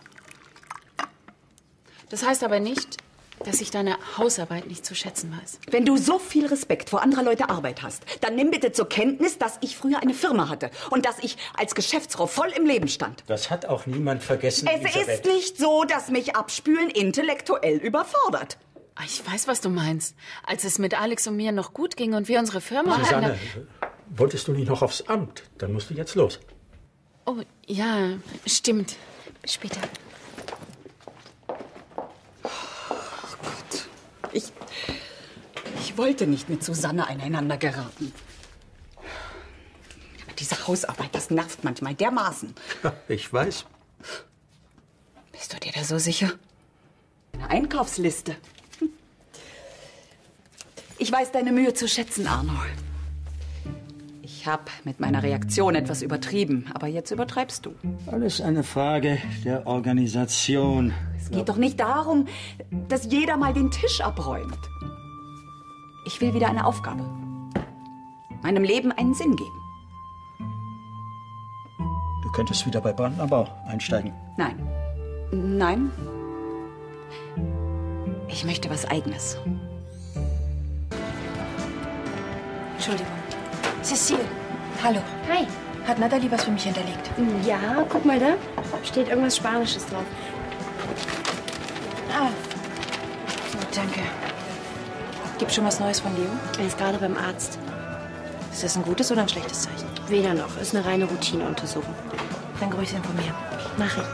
Das heißt aber nicht, dass ich deine Hausarbeit nicht zu schätzen weiß. Wenn du so viel Respekt vor anderer Leute Arbeit hast, dann nimm bitte zur Kenntnis, dass ich früher eine Firma hatte und dass ich als Geschäftsfrau voll im Leben stand. Das hat auch niemand vergessen, Es Elisabeth. ist nicht so, dass mich Abspülen intellektuell überfordert. Ah, ich weiß, was du meinst. Als es mit Alex und mir noch gut ging und wir unsere Firma hatten... Susanne, wolltest du nicht noch aufs Amt? Dann musst du jetzt los. Oh, ja, stimmt. Bis später. Ich, ich wollte nicht mit Susanne aneinander geraten. Aber diese Hausarbeit, das nervt manchmal dermaßen. Ja, ich weiß. Bist du dir da so sicher? Eine Einkaufsliste. Hm. Ich weiß deine Mühe zu schätzen, Arno. Ich habe mit meiner Reaktion etwas übertrieben, aber jetzt übertreibst du. Alles eine Frage der Organisation. Es geht doch nicht darum, dass jeder mal den Tisch abräumt. Ich will wieder eine Aufgabe. Meinem Leben einen Sinn geben. Du könntest wieder bei Brandnerbau einsteigen. Nein. Nein. Ich möchte was Eigenes. Entschuldigung. Cecile, hallo. Hi. Hat Natalie was für mich hinterlegt? Ja, guck mal da. Steht irgendwas Spanisches drauf. Ah. Oh, danke. Gibt schon was Neues von Leo? Er ist gerade beim Arzt. Ist das ein gutes oder ein schlechtes Zeichen? Weder noch. Ist eine reine Routineuntersuchung. Dann Grüße von mir. Mach ich.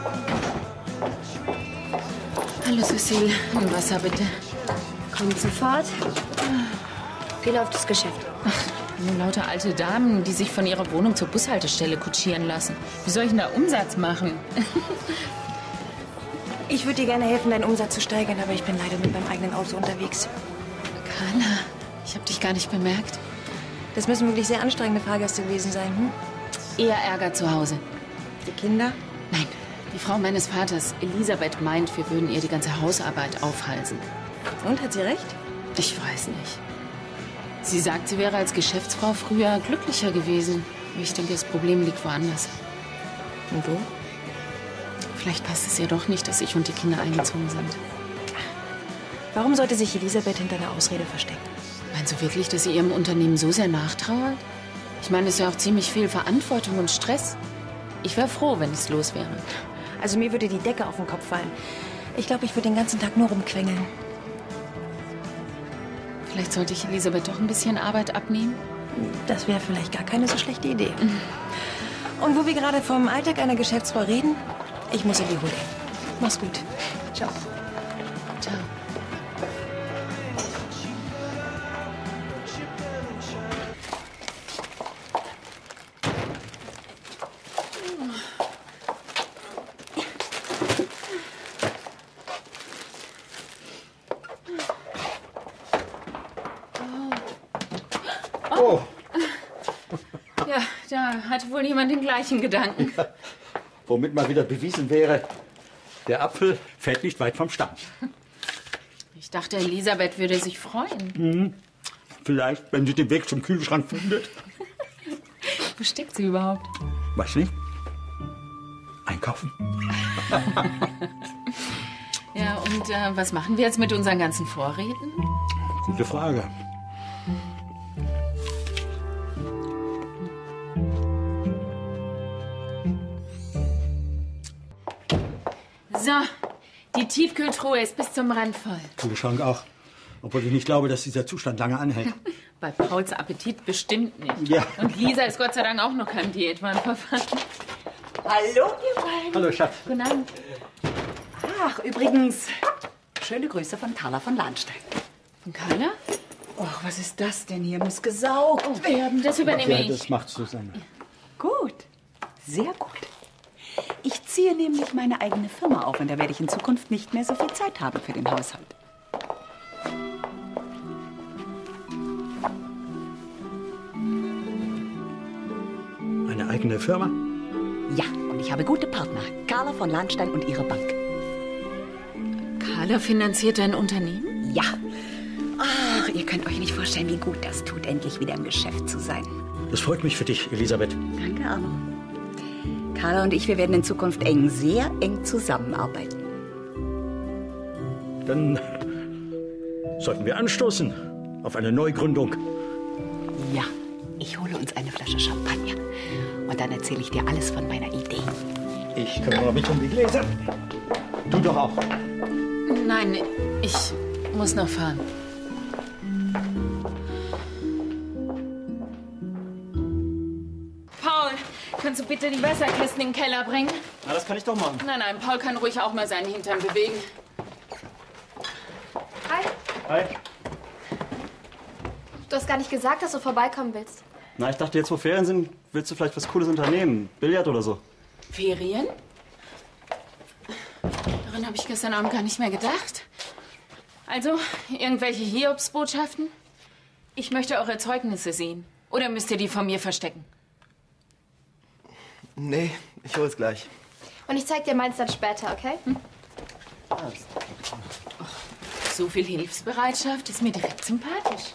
Hallo, Cecile. Ein Wasser, bitte. Kommt sofort. Wie läuft das Geschäft? Ach, nur lauter alte Damen, die sich von ihrer Wohnung zur Bushaltestelle kutschieren lassen. Wie soll ich denn da Umsatz machen? Ich würde dir gerne helfen, deinen Umsatz zu steigern, aber ich bin leider mit meinem eigenen Auto unterwegs. Carla, ich habe dich gar nicht bemerkt. Das müssen wirklich sehr anstrengende Fahrgäste gewesen sein, hm? Eher Ärger zu Hause. Die Kinder? Nein, die Frau meines Vaters, Elisabeth, meint, wir würden ihr die ganze Hausarbeit aufhalsen. Und, hat sie recht? Ich weiß nicht. Sie sagt, sie wäre als Geschäftsfrau früher glücklicher gewesen. Ich denke, das Problem liegt woanders. Und wo? Vielleicht passt es ihr doch nicht, dass ich und die Kinder eingezogen sind. Warum sollte sich Elisabeth hinter einer Ausrede verstecken? Meinst du wirklich, dass sie ihrem Unternehmen so sehr nachtrauert? Ich meine, es ist ja auch ziemlich viel Verantwortung und Stress. Ich wäre froh, wenn ich es los wäre. Also mir würde die Decke auf den Kopf fallen. Ich glaube, ich würde den ganzen Tag nur rumquengeln. Vielleicht sollte ich Elisabeth doch ein bisschen Arbeit abnehmen? Das wäre vielleicht gar keine so schlechte Idee. Und wo wir gerade vom Alltag einer Geschäftsfrau reden, ich muss in die Hole. Mach's gut. Ciao. Ciao. Oh. Ja, da hatte wohl jemand den gleichen Gedanken. Ja, womit mal wieder bewiesen wäre, der Apfel fällt nicht weit vom Stamm. Ich dachte, Elisabeth würde sich freuen. Mhm. Vielleicht, wenn sie den Weg zum Kühlschrank findet. Wo steckt sie überhaupt? Weiß nicht. Einkaufen. Ja, und äh, was machen wir jetzt mit unseren ganzen Vorräten? Gute Frage. So, die Tiefkühltruhe ist bis zum Rand voll. Kühlschrank auch. Obwohl ich nicht glaube, dass dieser Zustand lange anhält. Bei Pauls Appetit bestimmt nicht. Ja. Und Lisa ist Gott sei Dank auch noch kein Diätwahn verfallen. Hallo, ihr beiden. Hallo, Schatz. Guten Abend. Ach, übrigens, schöne Grüße von Carla von Lahnstein. Von Carla? Och, was ist das denn hier? Muss gesaugt werden. Das übernehme Ja, ich. das macht Susanne. Gut, sehr gut. Ich ziehe nämlich meine eigene Firma auf und da werde ich in Zukunft nicht mehr so viel Zeit haben für den Haushalt. Eine eigene Firma? Ja, und ich habe gute Partner. Carla von Lahnstein und ihre Bank. Carla finanziert dein Unternehmen? Ja. Ach, ihr könnt euch nicht vorstellen, wie gut das tut, endlich wieder im Geschäft zu sein. Das freut mich für dich, Elisabeth. Danke, Arno. Carla und ich, wir werden in Zukunft eng, sehr eng zusammenarbeiten. Dann sollten wir anstoßen auf eine Neugründung. Ja, ich hole uns eine Flasche Champagner. Und dann erzähle ich dir alles von meiner Idee. Ich kümmere mich um die Gläser. Du doch auch. Nein, ich muss noch fahren. Paul, kannst du bitte die Wasserkisten in den Keller bringen? Na, das kann ich doch machen. Nein, nein, Paul kann ruhig auch mal seinen Hintern bewegen. Hi. Hi. Du hast gar nicht gesagt, dass du vorbeikommen willst. Na, ich dachte, jetzt wo Ferien sind, willst du vielleicht was Cooles unternehmen? Billard oder so. Ferien? Daran habe ich gestern Abend gar nicht mehr gedacht. Also, irgendwelche Hiobsbotschaften? Ich möchte eure Zeugnisse sehen. Oder müsst ihr die von mir verstecken? Nee, ich hol's gleich. Und ich zeig dir meins dann später, okay? Hm? So viel Hilfsbereitschaft ist mir direkt sympathisch.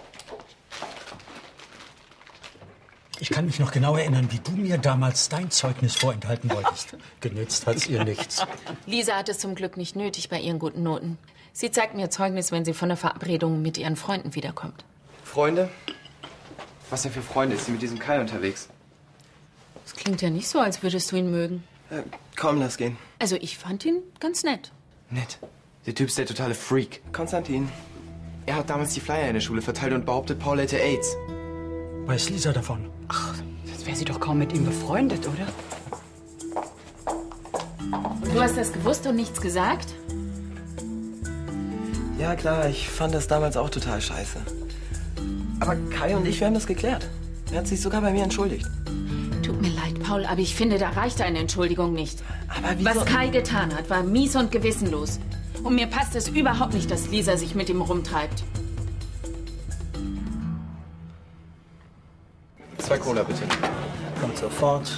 Ich kann mich noch genau erinnern, wie du mir damals dein Zeugnis vorenthalten wolltest. Genützt hat's ihr nichts. Lisa hat es zum Glück nicht nötig bei ihren guten Noten. Sie zeigt mir Zeugnis, wenn sie von der Verabredung mit ihren Freunden wiederkommt. Freunde? Was denn für Freunde? Ist sie mit diesem Kai unterwegs? Das klingt ja nicht so, als würdest du ihn mögen. Äh, komm, lass gehen. Also ich fand ihn ganz nett. Nett. Der Typ ist der totale Freak. Konstantin. Er hat damals die Flyer in der Schule verteilt und behauptet, Paul hätte AIDS. Weiß Lisa davon? Ach, jetzt wäre sie doch kaum mit ihm befreundet, oder? Und du hast das gewusst und nichts gesagt? Ja, klar, ich fand das damals auch total scheiße. Aber Kai und ich, wir haben das geklärt. Er hat sich sogar bei mir entschuldigt. Tut mir leid, Paul, aber ich finde, da reicht eine Entschuldigung nicht. Aber wieso? Was Kai getan hat, war mies und gewissenlos. Und mir passt es überhaupt nicht, dass Lisa sich mit ihm rumtreibt. Zwei Cola, bitte. Kommt sofort.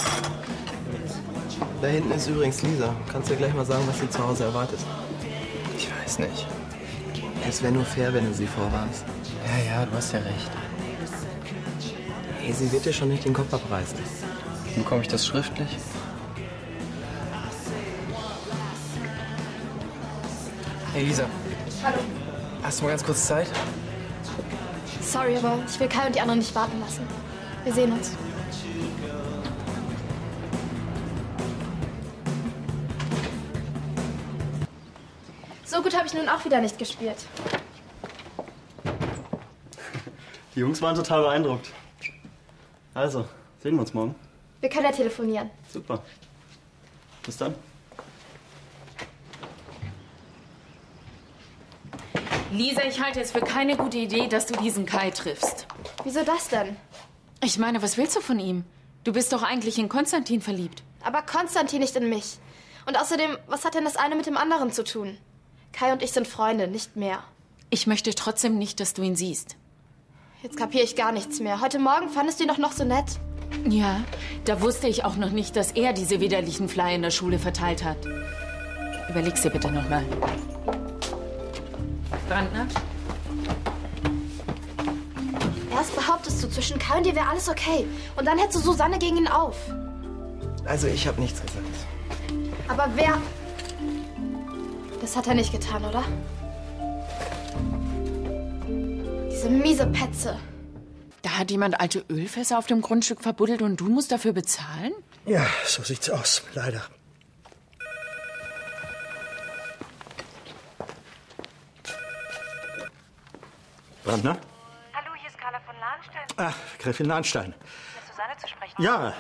Da hinten ist übrigens Lisa. Kannst du dir gleich mal sagen, was sie zu Hause erwartet? Ich weiß nicht. Es wäre nur fair, wenn du sie vorwarnst. Ja, ja, du hast ja recht. Hey, sie wird dir schon nicht den Kopf abreißen. Bekomme ich das schriftlich? Hey, Lisa. Hallo. Hast du mal ganz kurz Zeit? Sorry, aber ich will Kai und die anderen nicht warten lassen. Wir sehen uns. So gut habe ich nun auch wieder nicht gespielt. Die Jungs waren total beeindruckt. Also, sehen wir uns morgen. Wir können ja telefonieren. Super. Bis dann. Lisa, ich halte es für keine gute Idee, dass du diesen Kai triffst. Wieso das denn? Ich meine, was willst du von ihm? Du bist doch eigentlich in Konstantin verliebt. Aber Konstantin nicht in mich. Und außerdem, was hat denn das eine mit dem anderen zu tun? Kai und ich sind Freunde, nicht mehr. Ich möchte trotzdem nicht, dass du ihn siehst. Jetzt kapiere ich gar nichts mehr. Heute Morgen fandest du ihn doch noch so nett. Ja, da wusste ich auch noch nicht, dass er diese widerlichen Flyer in der Schule verteilt hat. Überleg's dir bitte nochmal. Brandner? Erst behauptest du, zwischen Kai und dir wäre alles okay. Und dann hetzt du Susanne gegen ihn auf. Also, ich habe nichts gesagt. Aber wer... Das hat er nicht getan, oder? Diese miese Petze. Da hat jemand alte Ölfässer auf dem Grundstück verbuddelt und du musst dafür bezahlen? Ja, so sieht's aus, leider. Brandner? Hallo, hier ist Carla von Lahnstein. Ach, Gräfin Lahnstein. Ist Susanne zu sprechen? Ja.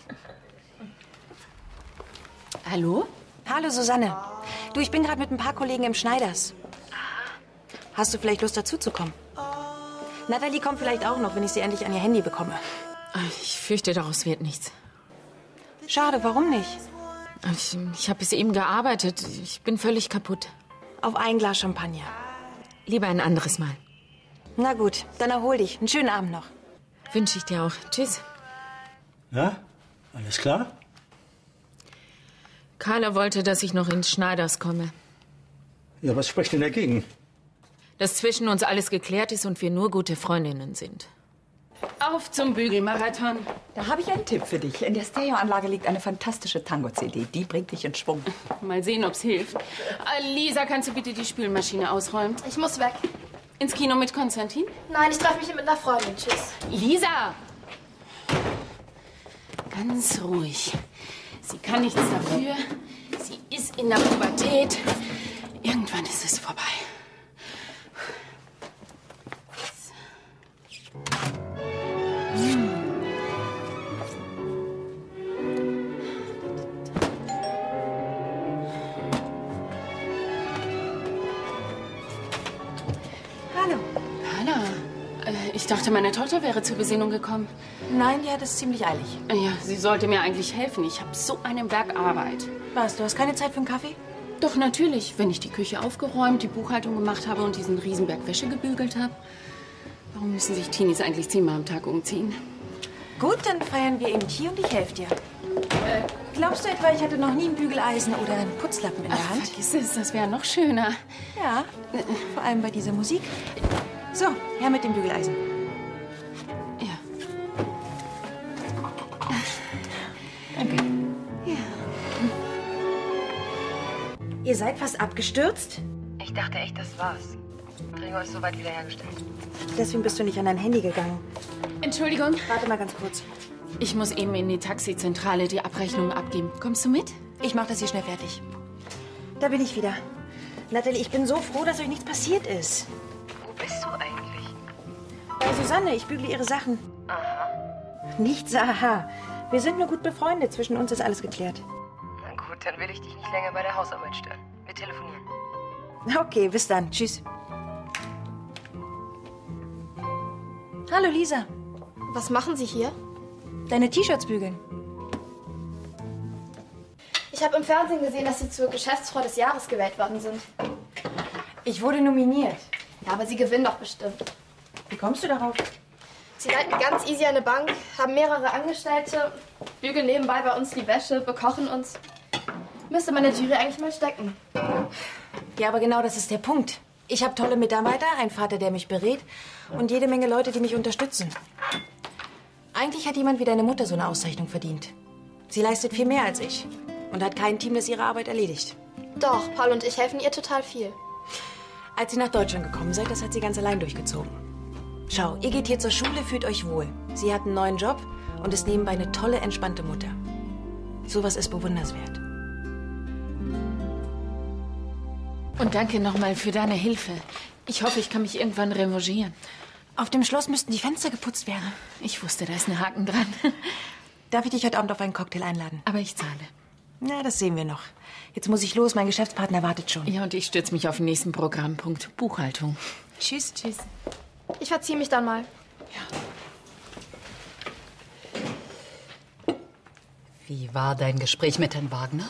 Hallo? Hallo, Susanne. Du, ich bin gerade mit ein paar Kollegen im Schneiders. Hast du vielleicht Lust, dazu zu kommen? Natalie kommt vielleicht auch noch, wenn ich sie endlich an ihr Handy bekomme. Ich fürchte, daraus wird nichts. Schade, warum nicht? Ich, ich habe bis eben gearbeitet. Ich bin völlig kaputt. Auf ein Glas Champagner. Lieber ein anderes Mal. Na gut, dann erhol dich. Einen schönen Abend noch. Wünsche ich dir auch. Tschüss. Ja, alles klar? Carla wollte, dass ich noch ins Schneiders komme. Ja, was spricht denn dagegen? Dass zwischen uns alles geklärt ist und wir nur gute Freundinnen sind. Auf zum Bügelmarathon. Da habe ich einen Tipp für dich. In der Stereoanlage liegt eine fantastische Tango-C D. Die bringt dich in Schwung. Mal sehen, ob's hilft. Äh, Lisa, kannst du bitte die Spülmaschine ausräumen? Ich muss weg. Ins Kino mit Konstantin? Nein, ich treffe mich mit einer Freundin. Tschüss. Lisa! Ganz ruhig. Sie kann nichts dafür. Sie ist in der Pubertät. Irgendwann ist es vorbei. Hallo. Hanna, äh, ich dachte, meine Tochter wäre zur Besinnung gekommen. Nein, die hat es ziemlich eilig. Ja, sie sollte mir eigentlich helfen. Ich habe so einen Berg Arbeit. Was, du hast keine Zeit für einen Kaffee? Doch, natürlich. Wenn ich die Küche aufgeräumt, die Buchhaltung gemacht habe und diesen Riesenberg Wäsche gebügelt habe. Warum müssen sich Teenies eigentlich zehnmal am Tag umziehen? Gut, dann feiern wir eben hier und ich helfe dir. Äh, glaubst du etwa, ich hatte noch nie ein Bügeleisen oder einen Putzlappen in der Ach, Hand? vergiss es, das wäre noch schöner. Ja, vor allem bei dieser Musik. So, her mit dem Bügeleisen. Ja. Danke. Ja. Ihr seid fast abgestürzt? Ich dachte echt, das war's. Gregor ist soweit wiederhergestellt. Deswegen bist du nicht an dein Handy gegangen. Entschuldigung. Warte mal ganz kurz. Ich muss eben in die Taxizentrale die Abrechnung abgeben. Kommst du mit? Ich mache das hier schnell fertig. Da bin ich wieder. Natalie, ich bin so froh, dass euch nichts passiert ist. Wo bist du eigentlich? Bei Susanne, ich bügle ihre Sachen. Aha. Nichts, aha. Wir sind nur gut befreundet. Zwischen uns ist alles geklärt. Na gut, dann will ich dich nicht länger bei der Hausarbeit stören. Wir telefonieren. Okay, bis dann. Tschüss. Hallo, Lisa. Was machen Sie hier? Deine T-Shirts bügeln. Ich habe im Fernsehen gesehen, dass Sie zur Geschäftsfrau des Jahres gewählt worden sind. Ich wurde nominiert. Ja, aber Sie gewinnen doch bestimmt. Wie kommst du darauf? Sie leiten ganz easy eine Bank, haben mehrere Angestellte, bügeln nebenbei bei uns die Wäsche, bekochen uns. Müsste meine Jury eigentlich mal stecken. Ja, aber genau das ist der Punkt. Ich habe tolle Mitarbeiter, einen Vater, der mich berät und jede Menge Leute, die mich unterstützen. Eigentlich hat jemand wie deine Mutter so eine Auszeichnung verdient. Sie leistet viel mehr als ich und hat kein Team, das ihre Arbeit erledigt. Doch, Paul und ich helfen ihr total viel. Als ihr nach Deutschland gekommen seid, das hat sie ganz allein durchgezogen. Schau, ihr geht hier zur Schule, fühlt euch wohl. Sie hat einen neuen Job und ist nebenbei eine tolle, entspannte Mutter. Sowas ist bewundernswert. Und danke nochmal für deine Hilfe. Ich hoffe, ich kann mich irgendwann revanchieren. Auf dem Schloss müssten die Fenster geputzt werden. Ich wusste, da ist ein Haken dran. Darf ich dich heute Abend auf einen Cocktail einladen? Aber ich zahle. Na, das sehen wir noch. Jetzt muss ich los, mein Geschäftspartner wartet schon. Ja, und ich stürze mich auf den nächsten Programmpunkt. Buchhaltung. Tschüss. Tschüss. Ich verziehe mich dann mal. Ja. Wie war dein Gespräch mit Herrn Wagner?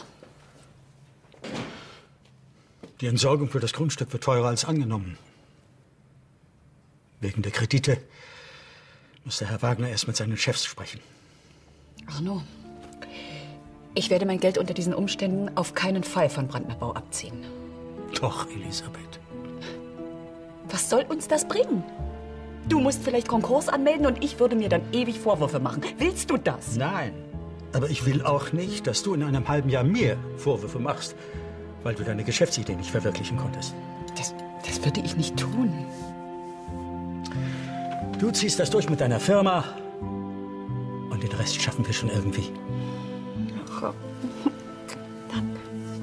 Die Entsorgung für das Grundstück wird teurer als angenommen. Wegen der Kredite musste Herr Wagner erst mit seinen Chefs sprechen. Arno, ich werde mein Geld unter diesen Umständen auf keinen Fall von Brandner Bau abziehen. Doch, Elisabeth. Was soll uns das bringen? Du musst vielleicht Konkurs anmelden und ich würde mir dann ewig Vorwürfe machen. Willst du das? Nein. Aber ich will auch nicht, dass du in einem halben Jahr mir Vorwürfe machst, weil du deine Geschäftsidee nicht verwirklichen konntest. Das, das würde ich nicht tun. Du ziehst das durch mit deiner Firma und den Rest schaffen wir schon irgendwie. Ach, danke.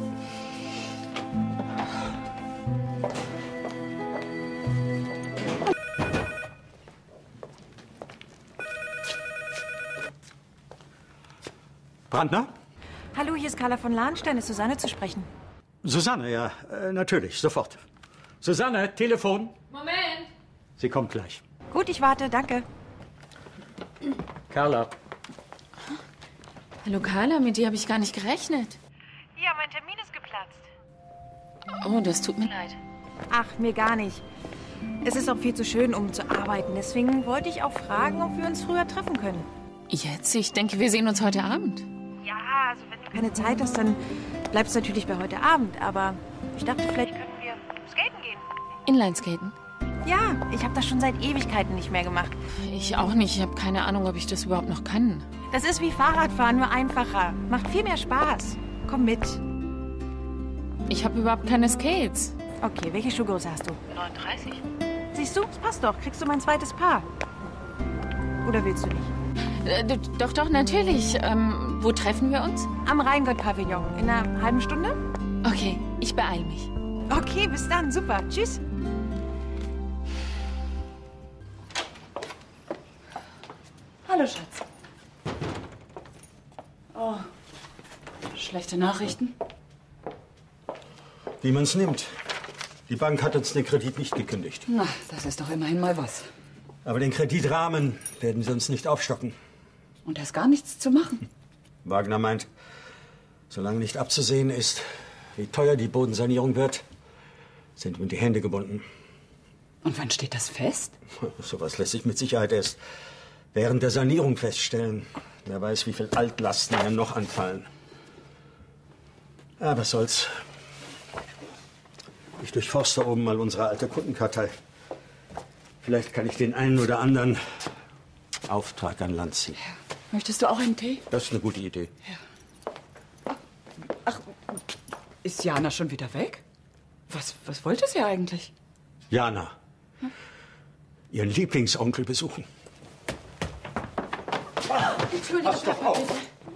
Brandner? Hallo, hier ist Carla von Lahnstein. Ist Susanne zu sprechen? Susanne, ja, äh, natürlich, sofort. Susanne, Telefon. Moment. Sie kommt gleich. Gut, ich warte, danke. Carla. Hallo Carla, mit dir habe ich gar nicht gerechnet. Ja, mein Termin ist geplatzt. Oh, das tut mir leid. Ach, mir gar nicht. Es ist auch viel zu schön, um zu arbeiten. Deswegen wollte ich auch fragen, ob wir uns früher treffen können. Jetzt? Ich denke, wir sehen uns heute Abend. Ja, also wenn du keine Zeit hast, dann bleibst du natürlich bei heute Abend. Aber ich dachte, vielleicht könnten wir skaten gehen. Inlineskaten? Ja, ich habe das schon seit Ewigkeiten nicht mehr gemacht. Ich auch nicht. Ich habe keine Ahnung, ob ich das überhaupt noch kann. Das ist wie Fahrradfahren, nur einfacher. Macht viel mehr Spaß. Komm mit. Ich habe überhaupt keine Skates. Okay, welche Schuhgröße hast du? neununddreißig. Siehst du, das passt doch. Kriegst du mein zweites Paar. Oder willst du nicht? Äh, doch, doch, natürlich. Ähm, wo treffen wir uns? Am Rheingott-Pavillon. In einer halben Stunde? Okay, ich beeile mich. Okay, bis dann. Super. Tschüss. Hallo, Schatz. Oh, schlechte Nachrichten? Wie man's nimmt. Die Bank hat uns den Kredit nicht gekündigt. Na, das ist doch immerhin mal was. Aber den Kreditrahmen werden sie uns nicht aufstocken. Und da ist gar nichts zu machen. Wagner meint, solange nicht abzusehen ist, wie teuer die Bodensanierung wird, sind ihm die Hände gebunden. Und wann steht das fest? Sowas lässt sich mit Sicherheit erst während der Sanierung feststellen. Wer weiß, wie viel Altlasten einem noch anfallen. Ja, was soll's. Ich durchforste oben mal unsere alte Kundenkartei. Vielleicht kann ich den einen oder anderen Auftrag an Land ziehen. Möchtest du auch einen Tee? Das ist eine gute Idee. Ach, ist Jana schon wieder weg? Was, was wollte sie eigentlich? Jana. Ihren Lieblingsonkel besuchen. Entschuldigung, Papa, bitte.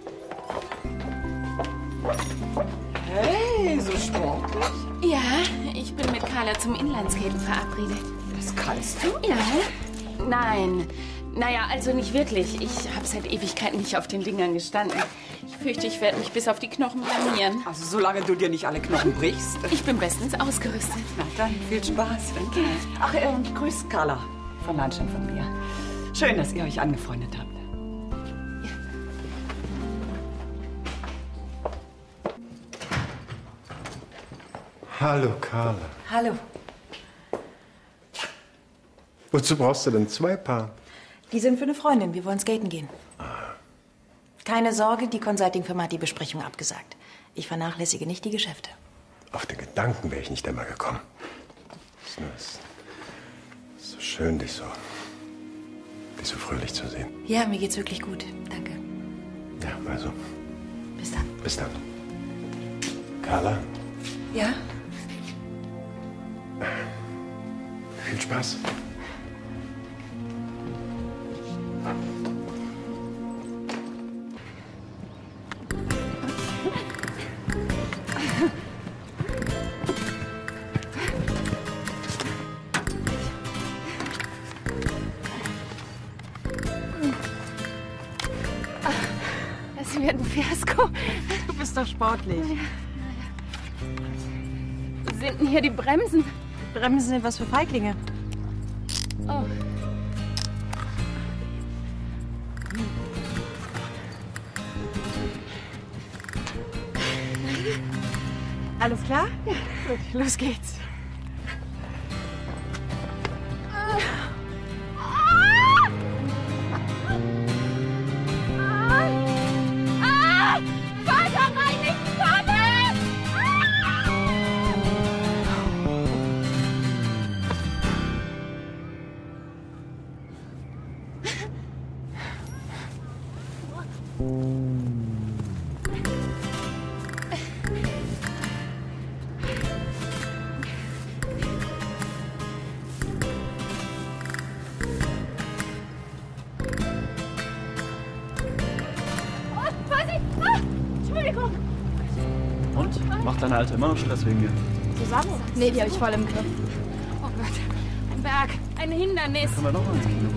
Hey, so sportlich? Ja, ich bin mit Carla zum Inlineskaten verabredet. Das kannst du? Ja. Nein. Naja, also nicht wirklich. Ich habe seit Ewigkeiten nicht auf den Dingern gestanden. Ich fürchte, ich werde mich bis auf die Knochen blamieren. Also solange du dir nicht alle Knochen brichst. Ich bin bestens ausgerüstet. Na dann, viel Spaß. Danke. Ach, ähm, grüß Carla von Lahnstein von mir. Schön, dass ihr euch angefreundet habt. Hallo, Carla. Hallo. Wozu brauchst du denn zwei Paar? Die sind für eine Freundin. Wir wollen skaten gehen. Keine Sorge, die Consulting-Firma hat die Besprechung abgesagt. Ich vernachlässige nicht die Geschäfte. Auf den Gedanken wäre ich nicht einmal gekommen. Es ist so schön, dich so, dich so fröhlich zu sehen. Ja, mir geht's wirklich gut. Danke. Ja, also. Bis dann. Bis dann. Carla, Ja? viel Spaß. Das wird ein Fiasko. Du bist doch sportlich. Wo sind denn hier die Bremsen? Bremsen sind was für Feiglinge. Oh. Alles klar? Ja. Gut, los geht's. Und? Macht deine Alte immer noch Stress wegen mir? Zusammen? Nee, die habe ich voll im Griff. Oh Gott, ein Berg, ein Hindernis. Können wir noch mal ins Kino?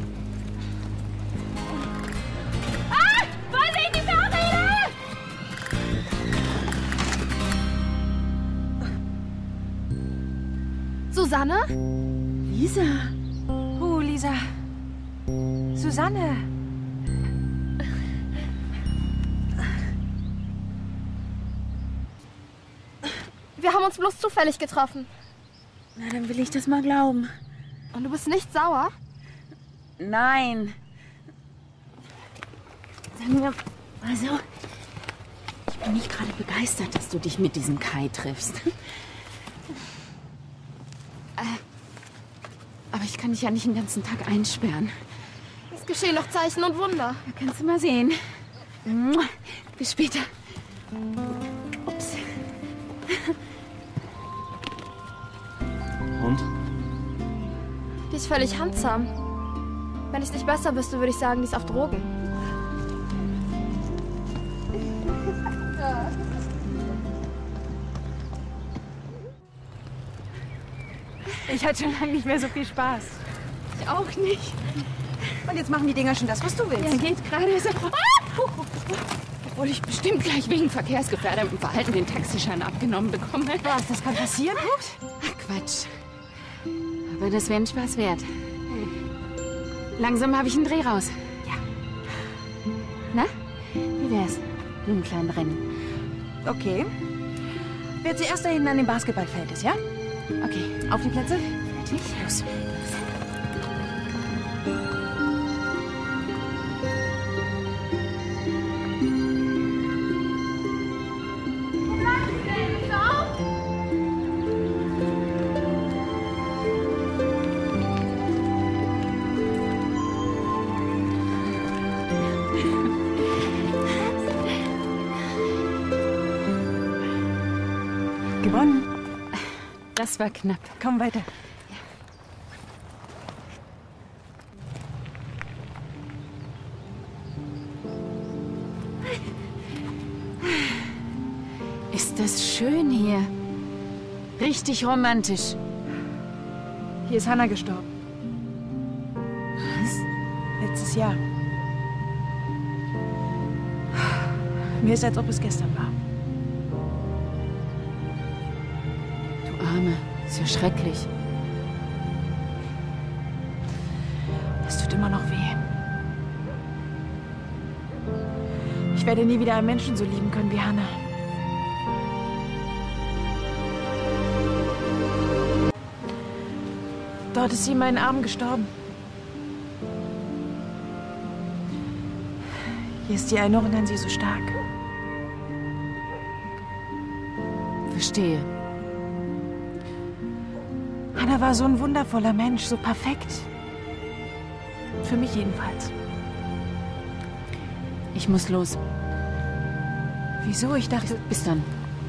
Ah! Vorsicht, die Fahrräder! Susanne? Lisa. Oh, Lisa. Susanne. Wir haben uns bloß zufällig getroffen. Na, dann will ich das mal glauben. Und du bist nicht sauer? Nein. Sagen wir mal so, ich bin nicht gerade begeistert, dass du dich mit diesem Kai triffst. Äh, aber ich kann dich ja nicht den ganzen Tag einsperren. Es geschehen noch Zeichen und Wunder. Da kannst du mal sehen. Bis später. Ups. Und? Die ist völlig handsam. Wenn ich nicht besser wüsste, würde ich sagen, die ist auf Drogen. Ich hatte schon lange nicht mehr so viel Spaß. Ich auch nicht. Und jetzt machen die Dinger schon das, was du willst. Ja, geht gerade so. Ah! Obwohl ich bestimmt gleich wegen verkehrsgefährdetem Verhalten den Taxischein abgenommen bekomme. Was, das kann passieren, Ups? Ach, Quatsch. Aber das wäre ein Spaß wert. Langsam habe ich einen Dreh raus. Ja. Na, wie wär's? Mit einem kleinen Rennen. Okay. Wer zuerst da hinten an dem Basketballfeld ist, ja? Okay. Auf die Plätze? Fertig? Los. Gewonnen. Das war knapp. Komm weiter. Ist das schön hier. Richtig romantisch. Hier ist Hannah gestorben. Was? Letztes Jahr. Mir ist, als ob es gestern war. Du Arme, ist ja schrecklich. Es tut immer noch weh. Ich werde nie wieder einen Menschen so lieben können wie Hannah. Dort ist sie in meinen Armen gestorben. Hier ist die Erinnerung an sie so stark. Verstehe. Hannah war so ein wundervoller Mensch, so perfekt. Für mich jedenfalls. Ich muss los. Wieso? Ich dachte... Bis dann.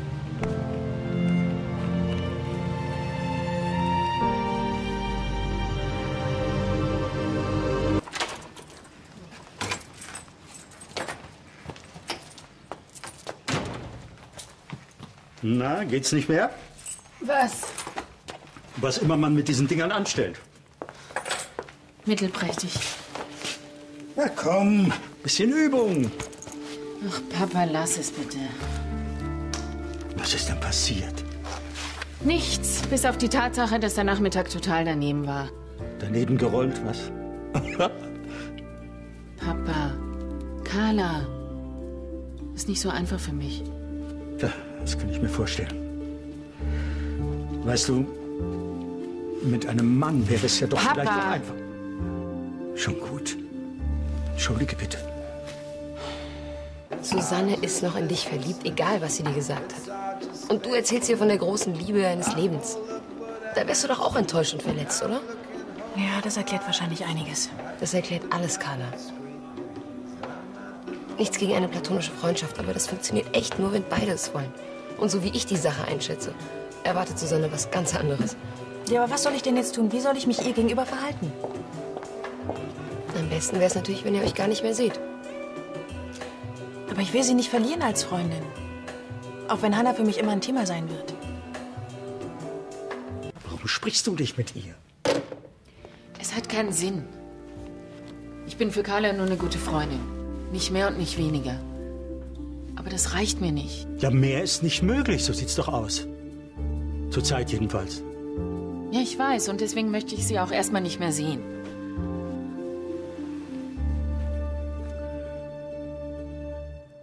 Na, geht's nicht mehr? Was? Was immer man mit diesen Dingern anstellt. Mittelprächtig. Na komm, bisschen Übung. Ach, Papa, lass es bitte. Was ist denn passiert? Nichts, bis auf die Tatsache, dass der Nachmittag total daneben war. Daneben gerollt, was? Papa, Carla. Ist nicht so einfach für mich. Ja, das kann ich mir vorstellen. Weißt du, mit einem Mann wäre es ja doch Papa. vielleicht auch einfach. Schon gut. Entschuldige bitte. Susanne ist noch in dich verliebt, egal was sie dir gesagt hat. Und du erzählst ihr von der großen Liebe deines Lebens. Da wärst du doch auch enttäuscht und verletzt, oder? Ja, das erklärt wahrscheinlich einiges. Das erklärt alles, Carla. Nichts gegen eine platonische Freundschaft, aber das funktioniert echt nur, wenn beide es wollen. Und so wie ich die Sache einschätze, erwartet Susanne was ganz anderes. Ja, aber was soll ich denn jetzt tun? Wie soll ich mich ihr gegenüber verhalten? Am besten wäre es natürlich, wenn ihr euch gar nicht mehr seht. Aber ich will sie nicht verlieren als Freundin. Auch wenn Hannah für mich immer ein Thema sein wird. Warum sprichst du nicht mit ihr? Es hat keinen Sinn. Ich bin für Carla nur eine gute Freundin. Nicht mehr und nicht weniger. Aber das reicht mir nicht. Ja, mehr ist nicht möglich, so sieht's doch aus. Zurzeit jedenfalls. Ja, ich weiß. Und deswegen möchte ich sie auch erstmal nicht mehr sehen.